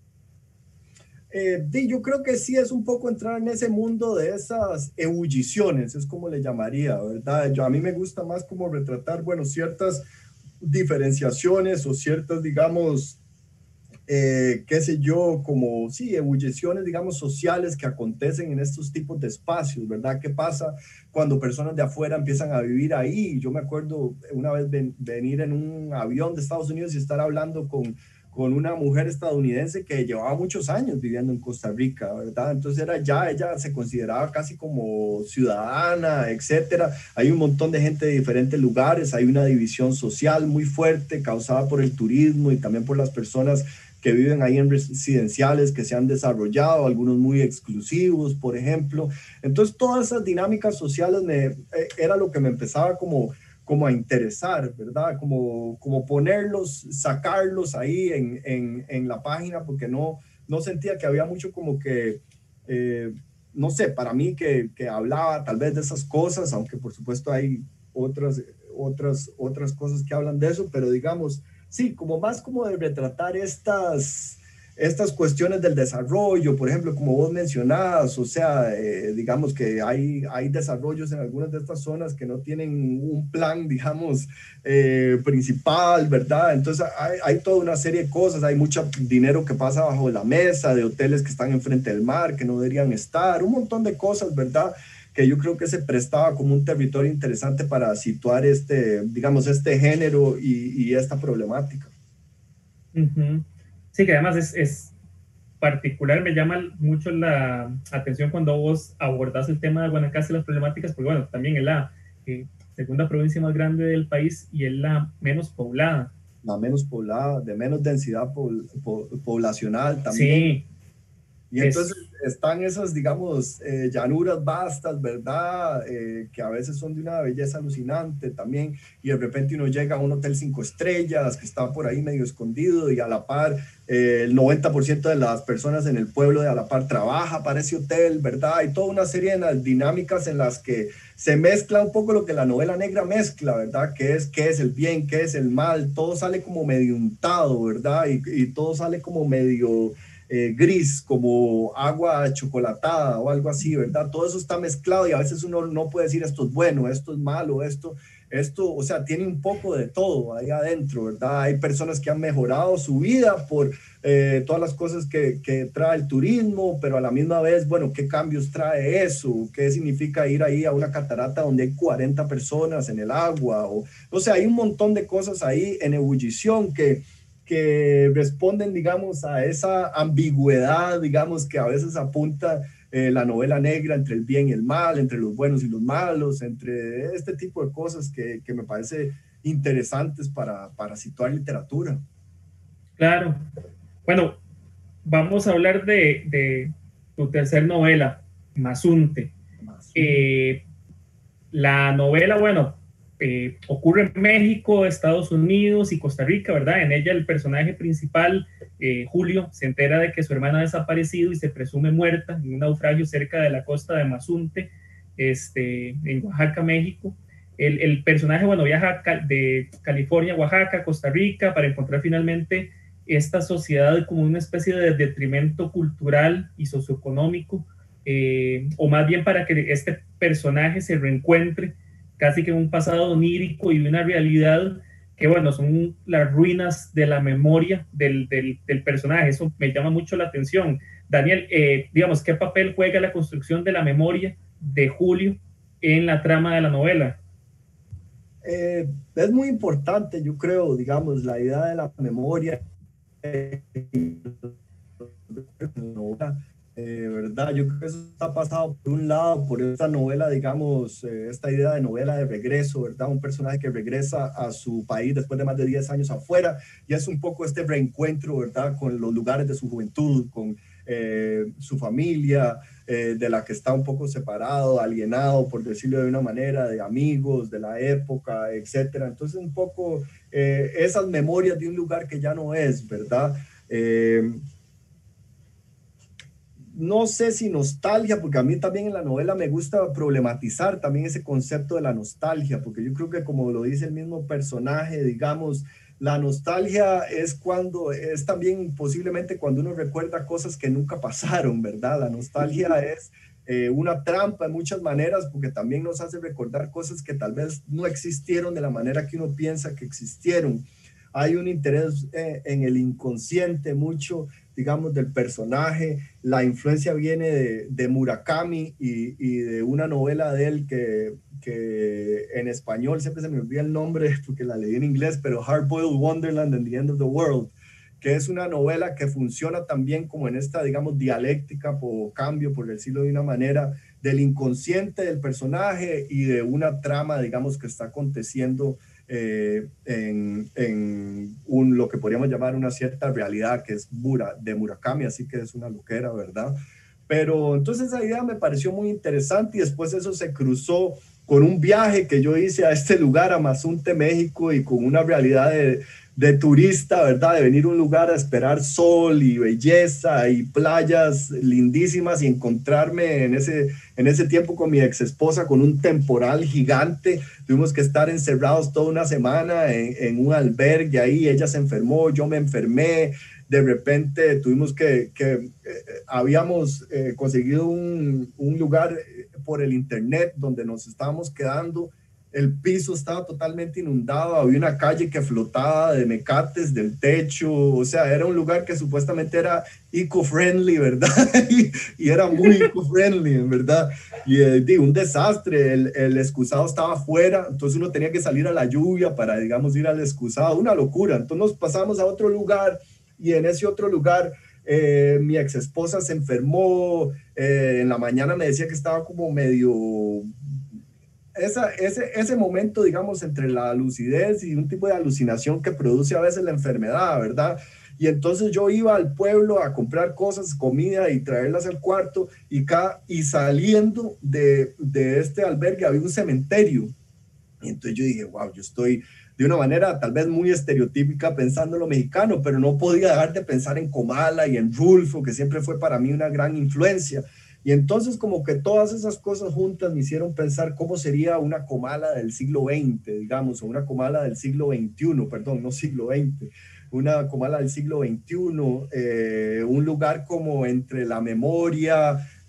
Eh, yo creo que sí es un poco entrar en ese mundo de esas ebulliciones, es como le llamaría, ¿verdad? Yo, a mí me gusta más como retratar, bueno, ciertas diferenciaciones o ciertas, digamos, eh, qué sé yo, como, sí, ebulliciones, digamos, sociales que acontecen en estos tipos de espacios, ¿verdad? ¿Qué pasa cuando personas de afuera empiezan a vivir ahí? Yo me acuerdo una vez ven, venir en un avión de Estados Unidos y estar hablando con con una mujer estadounidense que llevaba muchos años viviendo en Costa Rica, ¿verdad? Entonces era ya, ella se consideraba casi como ciudadana, etcétera. Hay un montón de gente de diferentes lugares, hay una división social muy fuerte causada por el turismo y también por las personas que viven ahí en residenciales que se han desarrollado, algunos muy exclusivos, por ejemplo. Entonces todas esas dinámicas sociales me, era lo que me empezaba como como a interesar, ¿verdad? Como, como ponerlos, sacarlos ahí en, en, en la página, porque no, no sentía que había mucho como que, eh, no sé, para mí que, que hablaba tal vez de esas cosas, aunque por supuesto hay otras, otras, otras cosas que hablan de eso, pero digamos, sí, como más como de retratar estas... estas cuestiones del desarrollo, por ejemplo, como vos mencionabas, o sea, eh, digamos que hay, hay desarrollos en algunas de estas zonas que no tienen un plan, digamos, eh, principal, ¿verdad? Entonces hay, hay toda una serie de cosas, hay mucho dinero que pasa bajo la mesa, de hoteles que están enfrente del mar, que no deberían estar, un montón de cosas, ¿verdad? Que yo creo que se prestaba como un territorio interesante para situar este, digamos, este género y, y esta problemática. Uh-huh. Sí, que además es, es particular, me llama mucho la atención cuando vos abordás el tema de Guanacaste y las problemáticas, porque bueno, también es la eh, segunda provincia más grande del país y es la menos poblada. La menos poblada, de menos densidad po po poblacional también. Sí. Y entonces es... están esas, digamos, eh, llanuras vastas, ¿verdad? Eh, que a veces son de una belleza alucinante también. Y de repente uno llega a un hotel cinco estrellas que está por ahí medio escondido y a la par eh, el noventa por ciento de las personas en el pueblo de a la par trabaja para ese hotel, ¿verdad? Hay toda una serie de dinámicas en las que se mezcla un poco lo que la novela negra mezcla, ¿verdad? ¿Qué es, qué es el bien, qué es el mal? Todo sale como medio untado, ¿verdad? Y, y todo sale como medio... Eh, gris, como agua chocolatada o algo así, ¿verdad? Todo eso está mezclado y a veces uno no puede decir esto es bueno, esto es malo, esto. esto, o sea, tiene un poco de todo ahí adentro, ¿verdad? Hay personas que han mejorado su vida por eh, todas las cosas que, que trae el turismo, pero a la misma vez, bueno, ¿qué cambios trae eso? ¿Qué significa ir ahí a una catarata donde hay cuarenta personas en el agua? O, o sea, hay un montón de cosas ahí en ebullición que, que responden, digamos, a esa ambigüedad, digamos, que a veces apunta Eh, la novela negra entre el bien y el mal, entre los buenos y los malos, entre este tipo de cosas que, que me parece interesantes para, para situar literatura. Claro. Bueno, vamos a hablar de, de tu tercer novela, Mazunte. Eh, la novela, bueno, eh, ocurre en México, Estados Unidos y Costa Rica, ¿verdad? En ella el personaje principal, eh, Julio, se entera de que su hermana ha desaparecido y se presume muerta en un naufragio cerca de la costa de Mazunte, este, en Oaxaca, México. El, el personaje, bueno, viaja de California a Oaxaca, Costa Rica, para encontrar finalmente esta sociedad como una especie de detrimento cultural y socioeconómico, eh, o más bien para que este personaje se reencuentre casi que en un pasado onírico y una realidad que, bueno, son las ruinas de la memoria del, del, del personaje. Eso me llama mucho la atención. Daniel, eh, digamos, ¿qué papel juega la construcción de la memoria de Julio en la trama de la novela? Eh, es muy importante, yo creo, digamos, la idea de la memoria. Eh, Eh, ¿verdad? Yo creo que eso está pasado por un lado, por esta novela, digamos, eh, esta idea de novela de regreso, ¿verdad? Un personaje que regresa a su país después de más de diez años afuera y es un poco este reencuentro, ¿verdad? Con los lugares de su juventud, con eh, su familia, eh, de la que está un poco separado, alienado, por decirlo de una manera, de amigos, de la época, etcétera. Entonces, un poco eh, esas memorias de un lugar que ya no es, ¿verdad? Eh, no sé si nostalgia, porque a mí también en la novela me gusta problematizar también ese concepto de la nostalgia, porque yo creo que como lo dice el mismo personaje, digamos, la nostalgia es cuando, es también posiblemente cuando uno recuerda cosas que nunca pasaron, ¿verdad? La nostalgia es eh, una trampa en muchas maneras, porque también nos hace recordar cosas que tal vez no existieron de la manera que uno piensa que existieron. Hay un interés eh, en el inconsciente mucho, digamos, del personaje. La influencia viene de, de Murakami y, y de una novela de él que, que en español siempre se me olvida el nombre porque la leí en inglés, pero Hard Boiled Wonderland and the End of the World, que es una novela que funciona también como en esta, digamos, dialéctica o cambio, por decirlo de una manera, del inconsciente del personaje y de una trama, digamos, que está aconteciendo Eh, en, en un, lo que podríamos llamar una cierta realidad que es Mura, de Murakami, así que es una loquera, ¿verdad? Pero entonces esa idea me pareció muy interesante y después eso se cruzó con un viaje que yo hice a este lugar, a Mazunte, México, y con una realidad de, de turista, ¿verdad? De venir a un lugar a esperar sol y belleza y playas lindísimas y encontrarme en ese, en ese tiempo con mi ex esposa con un temporal gigante. Tuvimos que estar encerrados toda una semana en, en un albergue ahí. Ella se enfermó, yo me enfermé. De repente tuvimos que, que eh, habíamos eh, conseguido un, un lugar por el internet donde nos estábamos quedando. El piso estaba totalmente inundado, había una calle que flotaba de mecates del techo, o sea, era un lugar que supuestamente era eco-friendly, ¿verdad? y, y era muy eco-friendly, en verdad. Y eh, un desastre, el, el excusado estaba afuera, entonces uno tenía que salir a la lluvia para, digamos, ir al excusado, una locura. Entonces nos pasamos a otro lugar y en ese otro lugar eh, mi ex esposa se enfermó, eh, en la mañana me decía que estaba como medio... Esa, ese, ese momento, digamos, entre la lucidez y un tipo de alucinación que produce a veces la enfermedad, ¿verdad? Y entonces yo iba al pueblo a comprar cosas, comida y traerlas al cuarto y, cada, y saliendo de, de este albergue había un cementerio. Y entonces yo dije, wow, yo estoy de una manera tal vez muy estereotípica pensando en lo mexicano, pero no podía dejar de pensar en Comala y en Rulfo, que siempre fue para mí una gran influencia. Y entonces como que todas esas cosas juntas me hicieron pensar cómo sería una Comala del siglo veinte, digamos, o una Comala del siglo veintiuno, perdón, no siglo veinte, una Comala del siglo veintiuno, eh, un lugar como entre la memoria,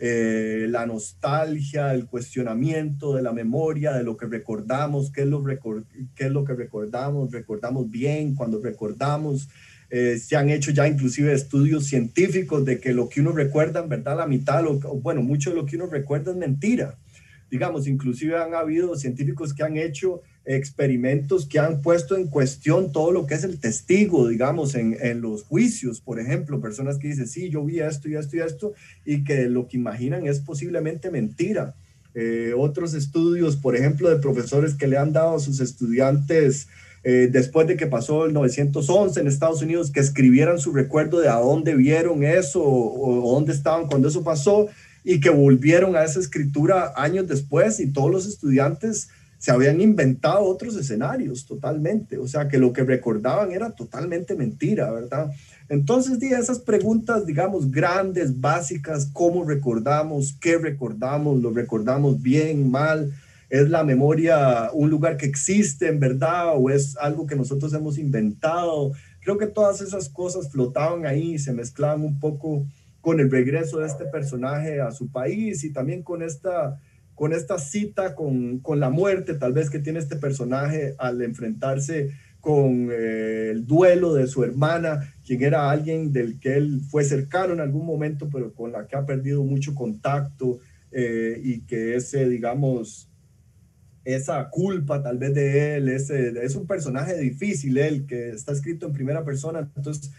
eh, la nostalgia, el cuestionamiento de la memoria, de lo que recordamos, qué es lo, record qué es lo que recordamos, recordamos bien, cuando recordamos. Eh, se han hecho ya inclusive estudios científicos de que lo que uno recuerda, en verdad, la mitad, lo, bueno, mucho de lo que uno recuerda es mentira. Digamos, inclusive han habido científicos que han hecho experimentos que han puesto en cuestión todo lo que es el testigo, digamos, en, en los juicios, por ejemplo, personas que dicen, sí, yo vi esto y esto y esto, y que lo que imaginan es posiblemente mentira. Eh, otros estudios, por ejemplo, de profesores que le han dado a sus estudiantes, eh, después de que pasó el novecientos once en Estados Unidos, que escribieran su recuerdo de a dónde vieron eso o, o dónde estaban cuando eso pasó, y que volvieron a esa escritura años después y todos los estudiantes se habían inventado otros escenarios totalmente, o sea que lo que recordaban era totalmente mentira, ¿verdad? Entonces, di esas preguntas, digamos, grandes, básicas, ¿cómo recordamos? ¿Qué recordamos? ¿Lo recordamos bien, mal? ¿Es la memoria un lugar que existe en verdad o es algo que nosotros hemos inventado? Creo que todas esas cosas flotaban ahí y se mezclaban un poco con el regreso de este personaje a su país y también con esta, con esta cita con, con la muerte tal vez que tiene este personaje al enfrentarse con eh, el duelo de su hermana, quien era alguien del que él fue cercano en algún momento, pero con la que ha perdido mucho contacto eh, y que ese, digamos, esa culpa tal vez de él, ese, es un personaje difícil, él que está escrito en primera persona, entonces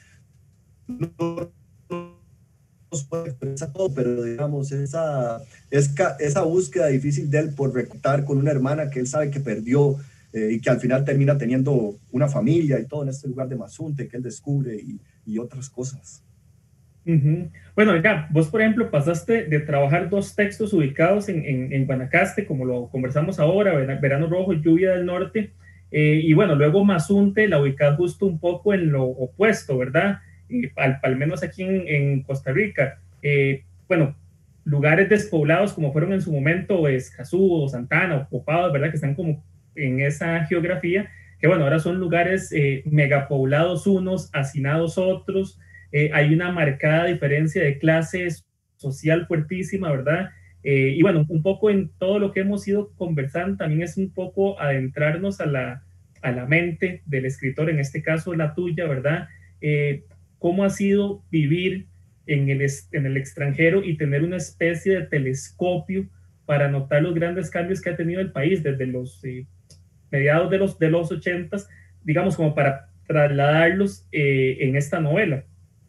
no puede expresar todo, pero digamos, esa, esa, esa búsqueda difícil de él por recontar con una hermana que él sabe que perdió eh, y que al final termina teniendo una familia y todo en este lugar de Mazunte que él descubre y, y otras cosas. Uh-huh. Bueno, ya, vos por ejemplo pasaste de trabajar dos textos ubicados en, en, en Guanacaste, como lo conversamos ahora, Verano Rojo y Lluvia del Norte, eh, y bueno, luego Mazunte la ubicás justo un poco en lo opuesto, ¿verdad? Al, al menos aquí en, en Costa Rica, eh, bueno, lugares despoblados como fueron en su momento Escazú o Santana o Popados, ¿verdad? Que están como en esa geografía, que bueno, ahora son lugares eh, megapoblados unos, hacinados otros, eh, hay una marcada diferencia de clase social fuertísima, ¿verdad? Eh, y bueno, un poco en todo lo que hemos ido conversando también es un poco adentrarnos a la, a la mente del escritor, en este caso la tuya, ¿verdad? Eh, cómo ha sido vivir en el, en el extranjero y tener una especie de telescopio para notar los grandes cambios que ha tenido el país desde los eh, mediados de los, de los ochentas, digamos, como para trasladarlos eh, en esta novela.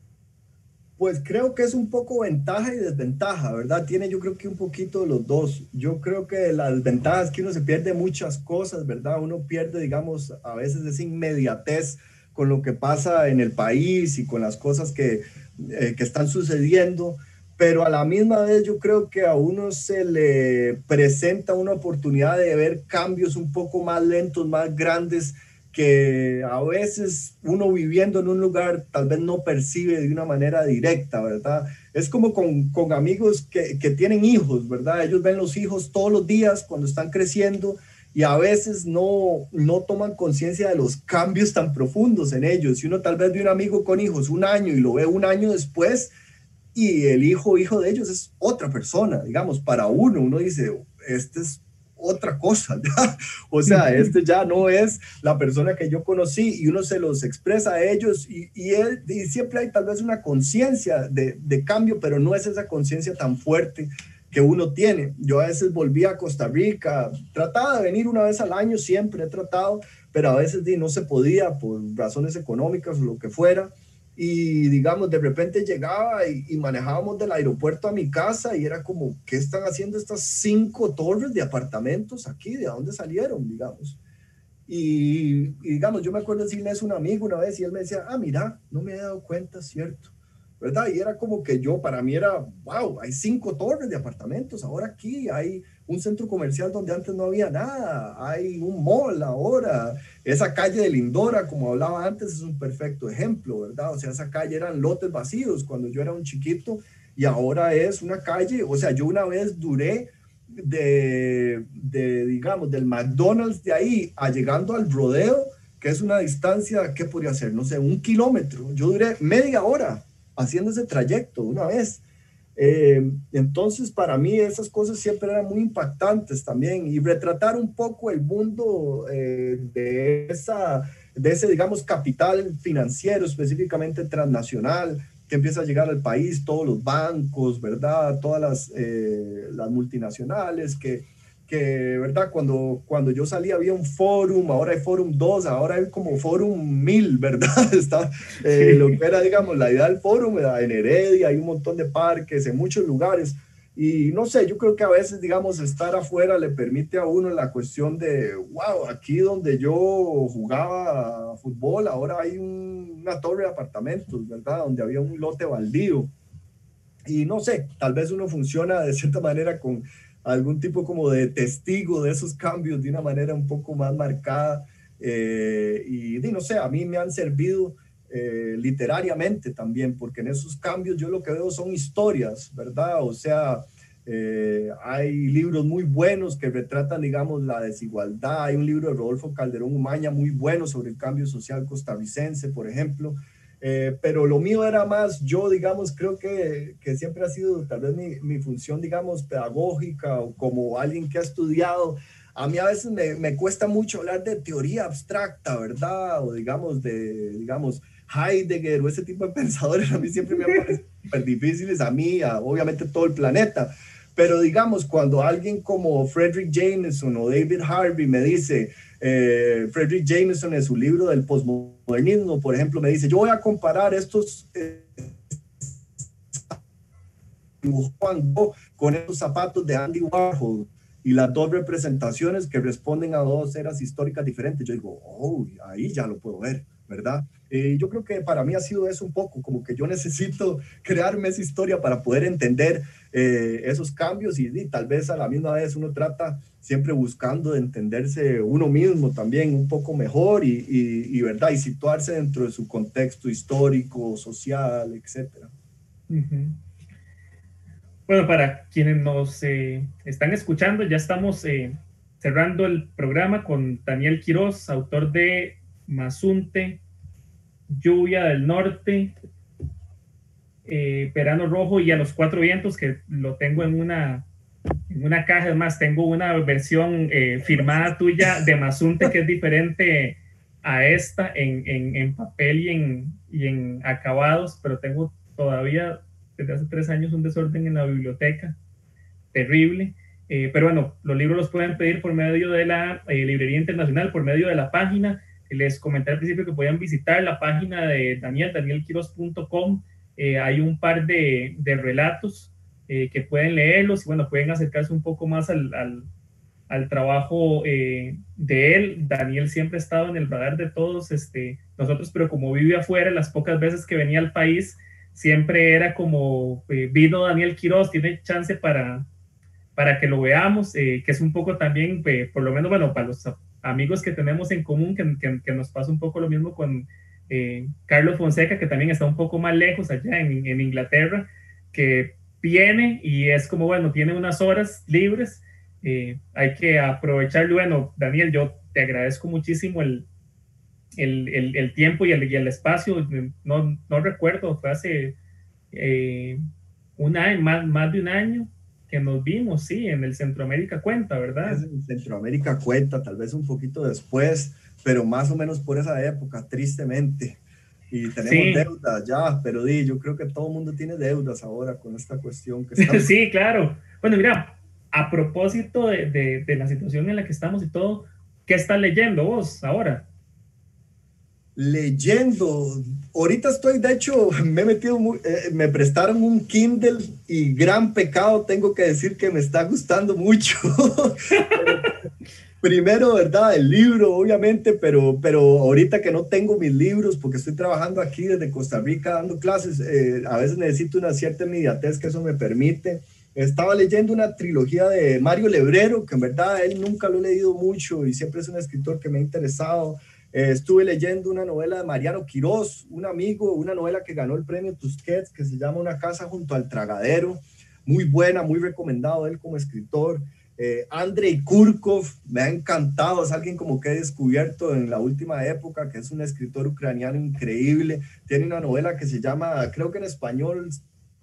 Pues creo que es un poco ventaja y desventaja, ¿verdad? Tiene yo creo que un poquito de los dos. Yo creo que la desventaja es que uno se pierde muchas cosas, ¿verdad? Uno pierde, digamos, a veces esa inmediatez con lo que pasa en el país y con las cosas que, eh, que están sucediendo, pero a la misma vez yo creo que a uno se le presenta una oportunidad de ver cambios un poco más lentos, más grandes, que a veces uno viviendo en un lugar tal vez no percibe de una manera directa, ¿verdad? Es como con, con amigos que, que tienen hijos, ¿verdad? Ellos ven los hijos todos los días cuando están creciendo y a veces no, no toman conciencia de los cambios tan profundos en ellos. Si uno tal vez ve un amigo con hijos un año y lo ve un año después y el hijo, hijo de ellos es otra persona, digamos, para uno, uno dice, este es otra cosa, ¿ya? O sea, este ya no es la persona que yo conocí y uno se los expresa a ellos y, y, él, y siempre hay tal vez una conciencia de, de cambio, pero no es esa conciencia tan fuerte que uno tiene. Yo a veces volvía a Costa Rica, trataba de venir una vez al año, siempre he tratado, pero a veces no se podía por razones económicas o lo que fuera. Y digamos, de repente llegaba y, y manejábamos del aeropuerto a mi casa y era como, ¿qué están haciendo estas cinco torres de apartamentos aquí? ¿De dónde salieron? Digamos. Y, y digamos, yo me acuerdo decirle eso a un amigo una vez y él me decía, ah, mira, no me he dado cuenta, cierto, ¿verdad? Y era como que yo, para mí era, wow, hay cinco torres de apartamentos ahora aquí, hay un centro comercial donde antes no había nada, hay un mall ahora, esa calle de Lindora, como hablaba antes, es un perfecto ejemplo, ¿verdad? O sea, esa calle eran lotes vacíos cuando yo era un chiquito y ahora es una calle, o sea, yo una vez duré de, de digamos, del McDonald's de ahí a llegando al rodeo, que es una distancia, ¿qué podría ser? No sé, un kilómetro, yo duré media hora haciendo ese trayecto una vez. Eh, entonces, para mí esas cosas siempre eran muy impactantes también y retratar un poco el mundo eh, de, esa, de ese, digamos, capital financiero, específicamente transnacional, que empieza a llegar al país, todos los bancos, ¿verdad? Todas las, eh, las multinacionales que que, ¿verdad? Cuando, cuando yo salí había un fórum, ahora hay fórum dos, ahora hay como fórum mil, ¿verdad? Está, eh, lo Sí. que era, digamos, la idea del fórum, ¿verdad? En Heredia hay un montón de parques, en muchos lugares. Y no sé, yo creo que a veces, digamos, estar afuera le permite a uno la cuestión de, wow, aquí donde yo jugaba fútbol, ahora hay un, una torre de apartamentos, ¿verdad? Donde había un lote baldío. Y no sé, tal vez uno funciona de cierta manera con algún tipo como de testigo de esos cambios de una manera un poco más marcada. Eh, y, y no sé, a mí me han servido eh, literariamente también, porque en esos cambios yo lo que veo son historias, ¿verdad? O sea, eh, hay libros muy buenos que retratan, digamos, la desigualdad. Hay un libro de Rodolfo Calderón Umaña muy bueno sobre el cambio social costarricense, por ejemplo. Eh, pero lo mío era más, yo digamos, creo que, que siempre ha sido tal vez mi, mi función, digamos, pedagógica o como alguien que ha estudiado. A mí a veces me, me cuesta mucho hablar de teoría abstracta, ¿verdad? O digamos, de, digamos, Heidegger o ese tipo de pensadores, a mí siempre me han parecido súper difíciles, a mí, a, obviamente todo el planeta. Pero digamos, cuando alguien como Frederick Jameson o David Harvey me dice, eh, Frederick Jameson en su libro del posmodernismo, por ejemplo, me dice, yo voy a comparar estos eh, Van Gogh con esos zapatos de Andy Warhol y las dos representaciones que responden a dos eras históricas diferentes. Yo digo, oh, ahí ya lo puedo ver, ¿verdad? Eh, yo creo que para mí ha sido eso un poco, como que yo necesito crearme esa historia para poder entender eh, esos cambios y, y tal vez a la misma vez uno trata siempre buscando de entenderse uno mismo también un poco mejor y, y, y verdad, y situarse dentro de su contexto histórico, social, etcétera. Ujú. Bueno, para quienes nos eh, están escuchando, ya estamos eh, cerrando el programa con Daniel Quiroz, autor de Mazunte, Lluvia del Norte, eh, Verano Rojo y A los Cuatro Vientos, que lo tengo en una, en una caja. Además, tengo una versión eh, firmada tuya de Mazunte que es diferente a esta en, en, en papel y en, y en acabados, pero tengo todavía desde hace tres años un desorden en la biblioteca terrible. Eh, pero bueno, los libros los pueden pedir por medio de la eh, Librería Internacional, por medio de la página. Les comenté al principio que podían visitar la página de Daniel, daniel quiroz punto com. Eh, hay un par de, de relatos eh, que pueden leerlos y bueno, pueden acercarse un poco más al, al, al trabajo eh, de él. Daniel siempre ha estado en el radar de todos este, nosotros, pero como vive afuera, las pocas veces que venía al país, siempre era como, eh, vino Daniel Quiroz, tiene chance para, para que lo veamos, eh, que es un poco también, eh, por lo menos, bueno, para los amigos que tenemos en común, que, que, que nos pasa un poco lo mismo con eh, Carlos Fonseca, que también está un poco más lejos allá en, en Inglaterra, que viene y es como, bueno, tiene unas horas libres, eh, hay que aprovecharlo. Bueno, Daniel, yo te agradezco muchísimo el, el, el, el tiempo y el, y el espacio. No, no recuerdo, fue hace eh, un año, más, más de un año que nos vimos, sí, en el Centroamérica Cuenta, Es ¿verdad? en Centroamérica cuenta, tal vez un poquito después, pero más o menos por esa época, tristemente. Y tenemos Sí, deudas ya, pero di, yo creo que todo el mundo tiene deudas ahora con esta cuestión que estamos sí, claro. Bueno, mira, a propósito de, de, de la situación en la que estamos y todo, ¿qué estás leyendo vos ahora? leyendo. Ahorita estoy, de hecho, me he metido, muy, eh, me prestaron un Kindle y gran pecado, tengo que decir que me está gustando mucho. Pero primero, ¿verdad? El libro, obviamente, pero, pero ahorita que no tengo mis libros, porque estoy trabajando aquí desde Costa Rica dando clases, eh, a veces necesito una cierta inmediatez que eso me permite. Estaba leyendo una trilogía de Mario Lebrero, que en verdad él nunca lo he leído mucho y siempre es un escritor que me ha interesado. Eh, estuve leyendo una novela de Mariano Quirós, un amigo, una novela que ganó el premio Tusquets, que se llama Una casa junto al tragadero. Muy buena, muy recomendado él como escritor. Eh, Andrei Kurkov, me ha encantado, es alguien como que he descubierto en la última época, que es un escritor ucraniano increíble. Tiene una novela que se llama, creo que en español,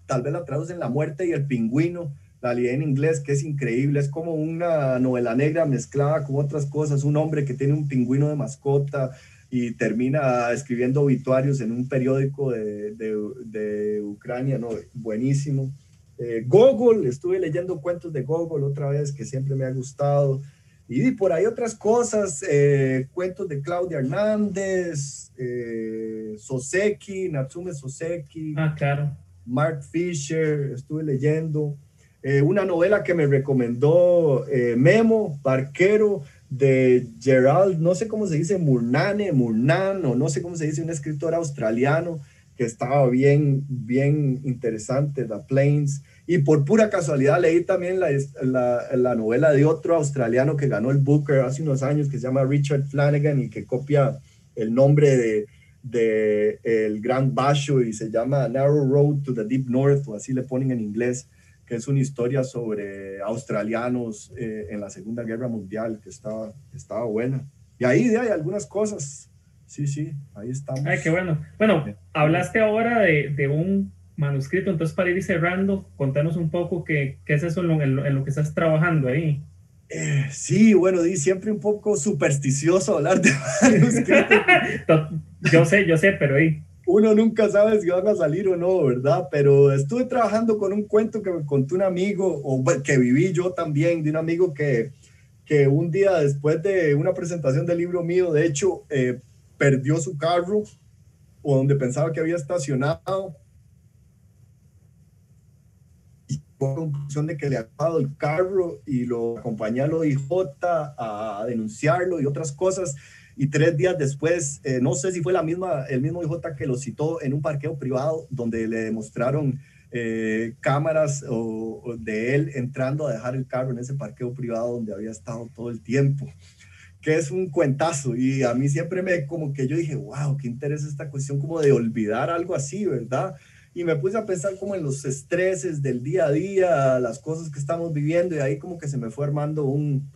tal vez la traducen La muerte y el pingüino, la leí en inglés, que es increíble, es como una novela negra mezclada con otras cosas, un hombre que tiene un pingüino de mascota y termina escribiendo obituarios en un periódico de, de, de Ucrania, ¿no? Buenísimo. Eh, Gogol, estuve leyendo cuentos de Gogol otra vez, que siempre me ha gustado. Y por ahí otras cosas, eh, cuentos de Claudia Hernández, eh, Soseki, Natsume Soseki, Ah, claro. Mark Fisher, estuve leyendo. Eh, una novela que me recomendó eh, Memo Barquero, de Gerald, no sé cómo se dice, Murnane, Murnan, o no sé cómo se dice, un escritor australiano que estaba bien, bien interesante, The Plains. Y por pura casualidad leí también la, la, la novela de otro australiano que ganó el Booker hace unos años, que se llama Richard Flanagan y que copia el nombre de, de el Gran Basho y se llama Narrow Road to the Deep North, o así le ponen en inglés, que es una historia sobre australianos eh, en la Segunda Guerra Mundial, que estaba, estaba buena. Y ahí de hay algunas cosas. Sí, sí, ahí estamos. Ay, qué bueno. Bueno, hablaste ahora de, de un manuscrito, entonces para ir cerrando, contanos un poco qué, qué es eso en lo, en, lo, en lo que estás trabajando ahí. Eh, sí, bueno, di siempre un poco supersticioso hablar de manuscritos. Yo sé, yo sé, pero ahí. Uno nunca sabe si van a salir o no, ¿verdad? Pero estuve trabajando con un cuento que me contó un amigo, o que viví yo también, de un amigo que, que un día después de una presentación del libro mío, de hecho, eh, perdió su carro, o donde pensaba que había estacionado, y fue a la conclusión de que le había dado el carro y lo acompañé al O I J a denunciarlo y otras cosas. Y tres días después, eh, no sé si fue la misma, el mismo I J que lo citó en un parqueo privado donde le demostraron eh, cámaras o, o de él entrando a dejar el carro en ese parqueo privado donde había estado todo el tiempo, que es un cuentazo. Y a mí siempre me, como que yo dije, wow, qué interesa esta cuestión como de olvidar algo así, ¿verdad? Y me puse a pensar como en los estreses del día a día, las cosas que estamos viviendo, y ahí como que se me fue armando un,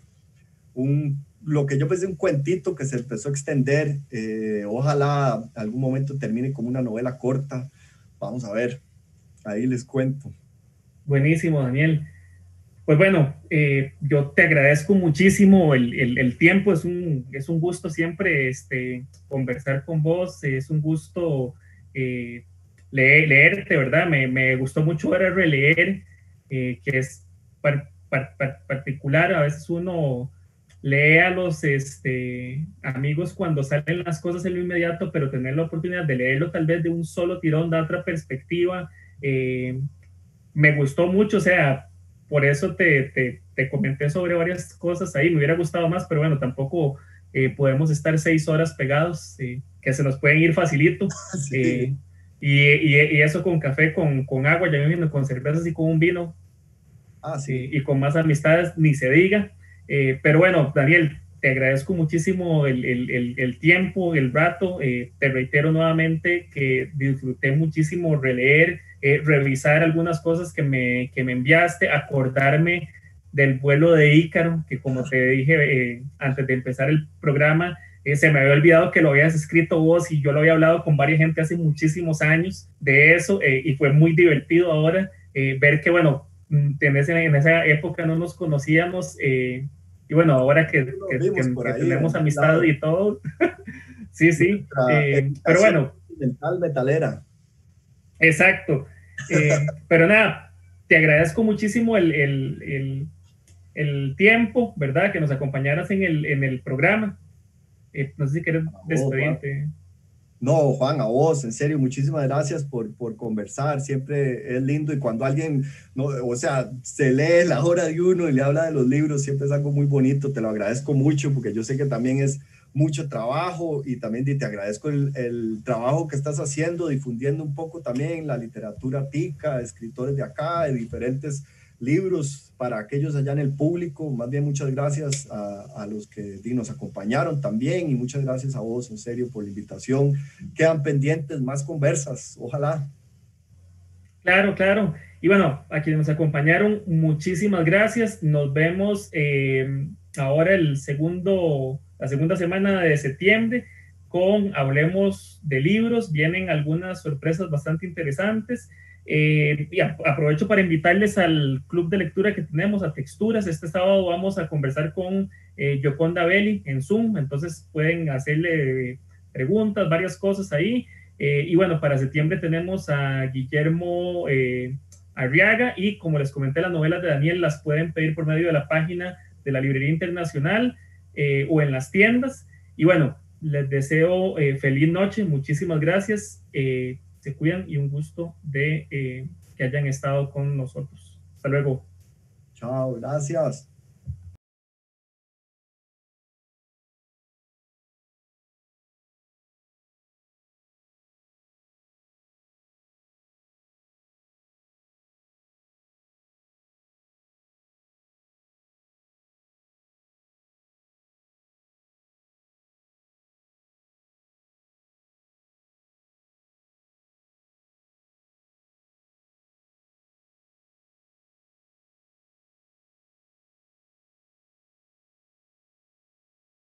un lo que yo pensé un cuentito que se empezó a extender. Eh, ojalá algún momento termine como una novela corta. Vamos a ver, ahí les cuento. Buenísimo, Daniel. Pues bueno, eh, yo te agradezco muchísimo el, el, el tiempo, es un, es un gusto siempre este, conversar con vos, es un gusto eh, leer, leerte, ¿verdad? Me, me gustó mucho ahora releer, eh, que es par, par, par, particular, a veces uno lee a los este, amigos cuando salen las cosas en lo inmediato, pero tener la oportunidad de leerlo tal vez de un solo tirón, da otra perspectiva. Eh, me gustó mucho, o sea, por eso te, te, te, comenté sobre varias cosas ahí, me hubiera gustado más, pero bueno, tampoco eh, podemos estar seis horas pegados, eh, que se nos pueden ir facilito. Sí. Eh, y, y, y, eso con café, con, con agua, ya me imagino, con cervezas y con un vino. Ah, sí. Eh, y con más amistades, ni se diga. Eh, pero bueno, Daniel, te agradezco muchísimo el, el, el, el tiempo, el rato. Eh, te reitero nuevamente que disfruté muchísimo releer, eh, revisar algunas cosas que me, que me enviaste, acordarme del vuelo de Ícaro, que como te dije eh, antes de empezar el programa, eh, se me había olvidado que lo habías escrito vos y yo lo había hablado con varias gente hace muchísimos años de eso, eh, y fue muy divertido ahora eh, ver que, bueno, en, ese, en esa época no nos conocíamos, eh, y bueno, ahora que, que, que, que ahí, tenemos amistad y todo, sí, sí, eh, pero bueno. Mental metalera. Exacto, eh, pero nada, te agradezco muchísimo el, el, el, el, tiempo, ¿verdad? Que nos acompañaras en el, en el programa. Eh, no sé si quieres despedirte. No, Juan, a vos, en serio, muchísimas gracias por, por conversar, siempre es lindo y cuando alguien, no, o sea, se lee la hora de uno y le habla de los libros, siempre es algo muy bonito, te lo agradezco mucho porque yo sé que también es mucho trabajo y también te agradezco el, el trabajo que estás haciendo, difundiendo un poco también la literatura tica, escritores de acá, de diferentes libros para aquellos allá en el público. Más bien muchas gracias a, a los que nos acompañaron también y muchas gracias a vos en serio por la invitación. Quedan pendientes más conversas, ojalá. Claro, claro. Y bueno, a quienes nos acompañaron, muchísimas gracias. Nos vemos eh, ahora el segundo, la segunda semana de septiembre con Hablemos de Libros. Vienen algunas sorpresas bastante interesantes. Eh, y a, aprovecho para invitarles al club de lectura que tenemos, a Texturas. Este sábado vamos a conversar con eh, Yoconda Belli en Zoom, entonces pueden hacerle preguntas, varias cosas ahí. Eh, y bueno, para septiembre tenemos a Guillermo eh, Arriaga, y como les comenté, las novelas de Daniel las pueden pedir por medio de la página de la Librería Internacional eh, o en las tiendas. Y bueno, les deseo eh, feliz noche, muchísimas gracias. Eh, se cuidan y un gusto de eh, que hayan estado con nosotros. Hasta luego. Chao, gracias.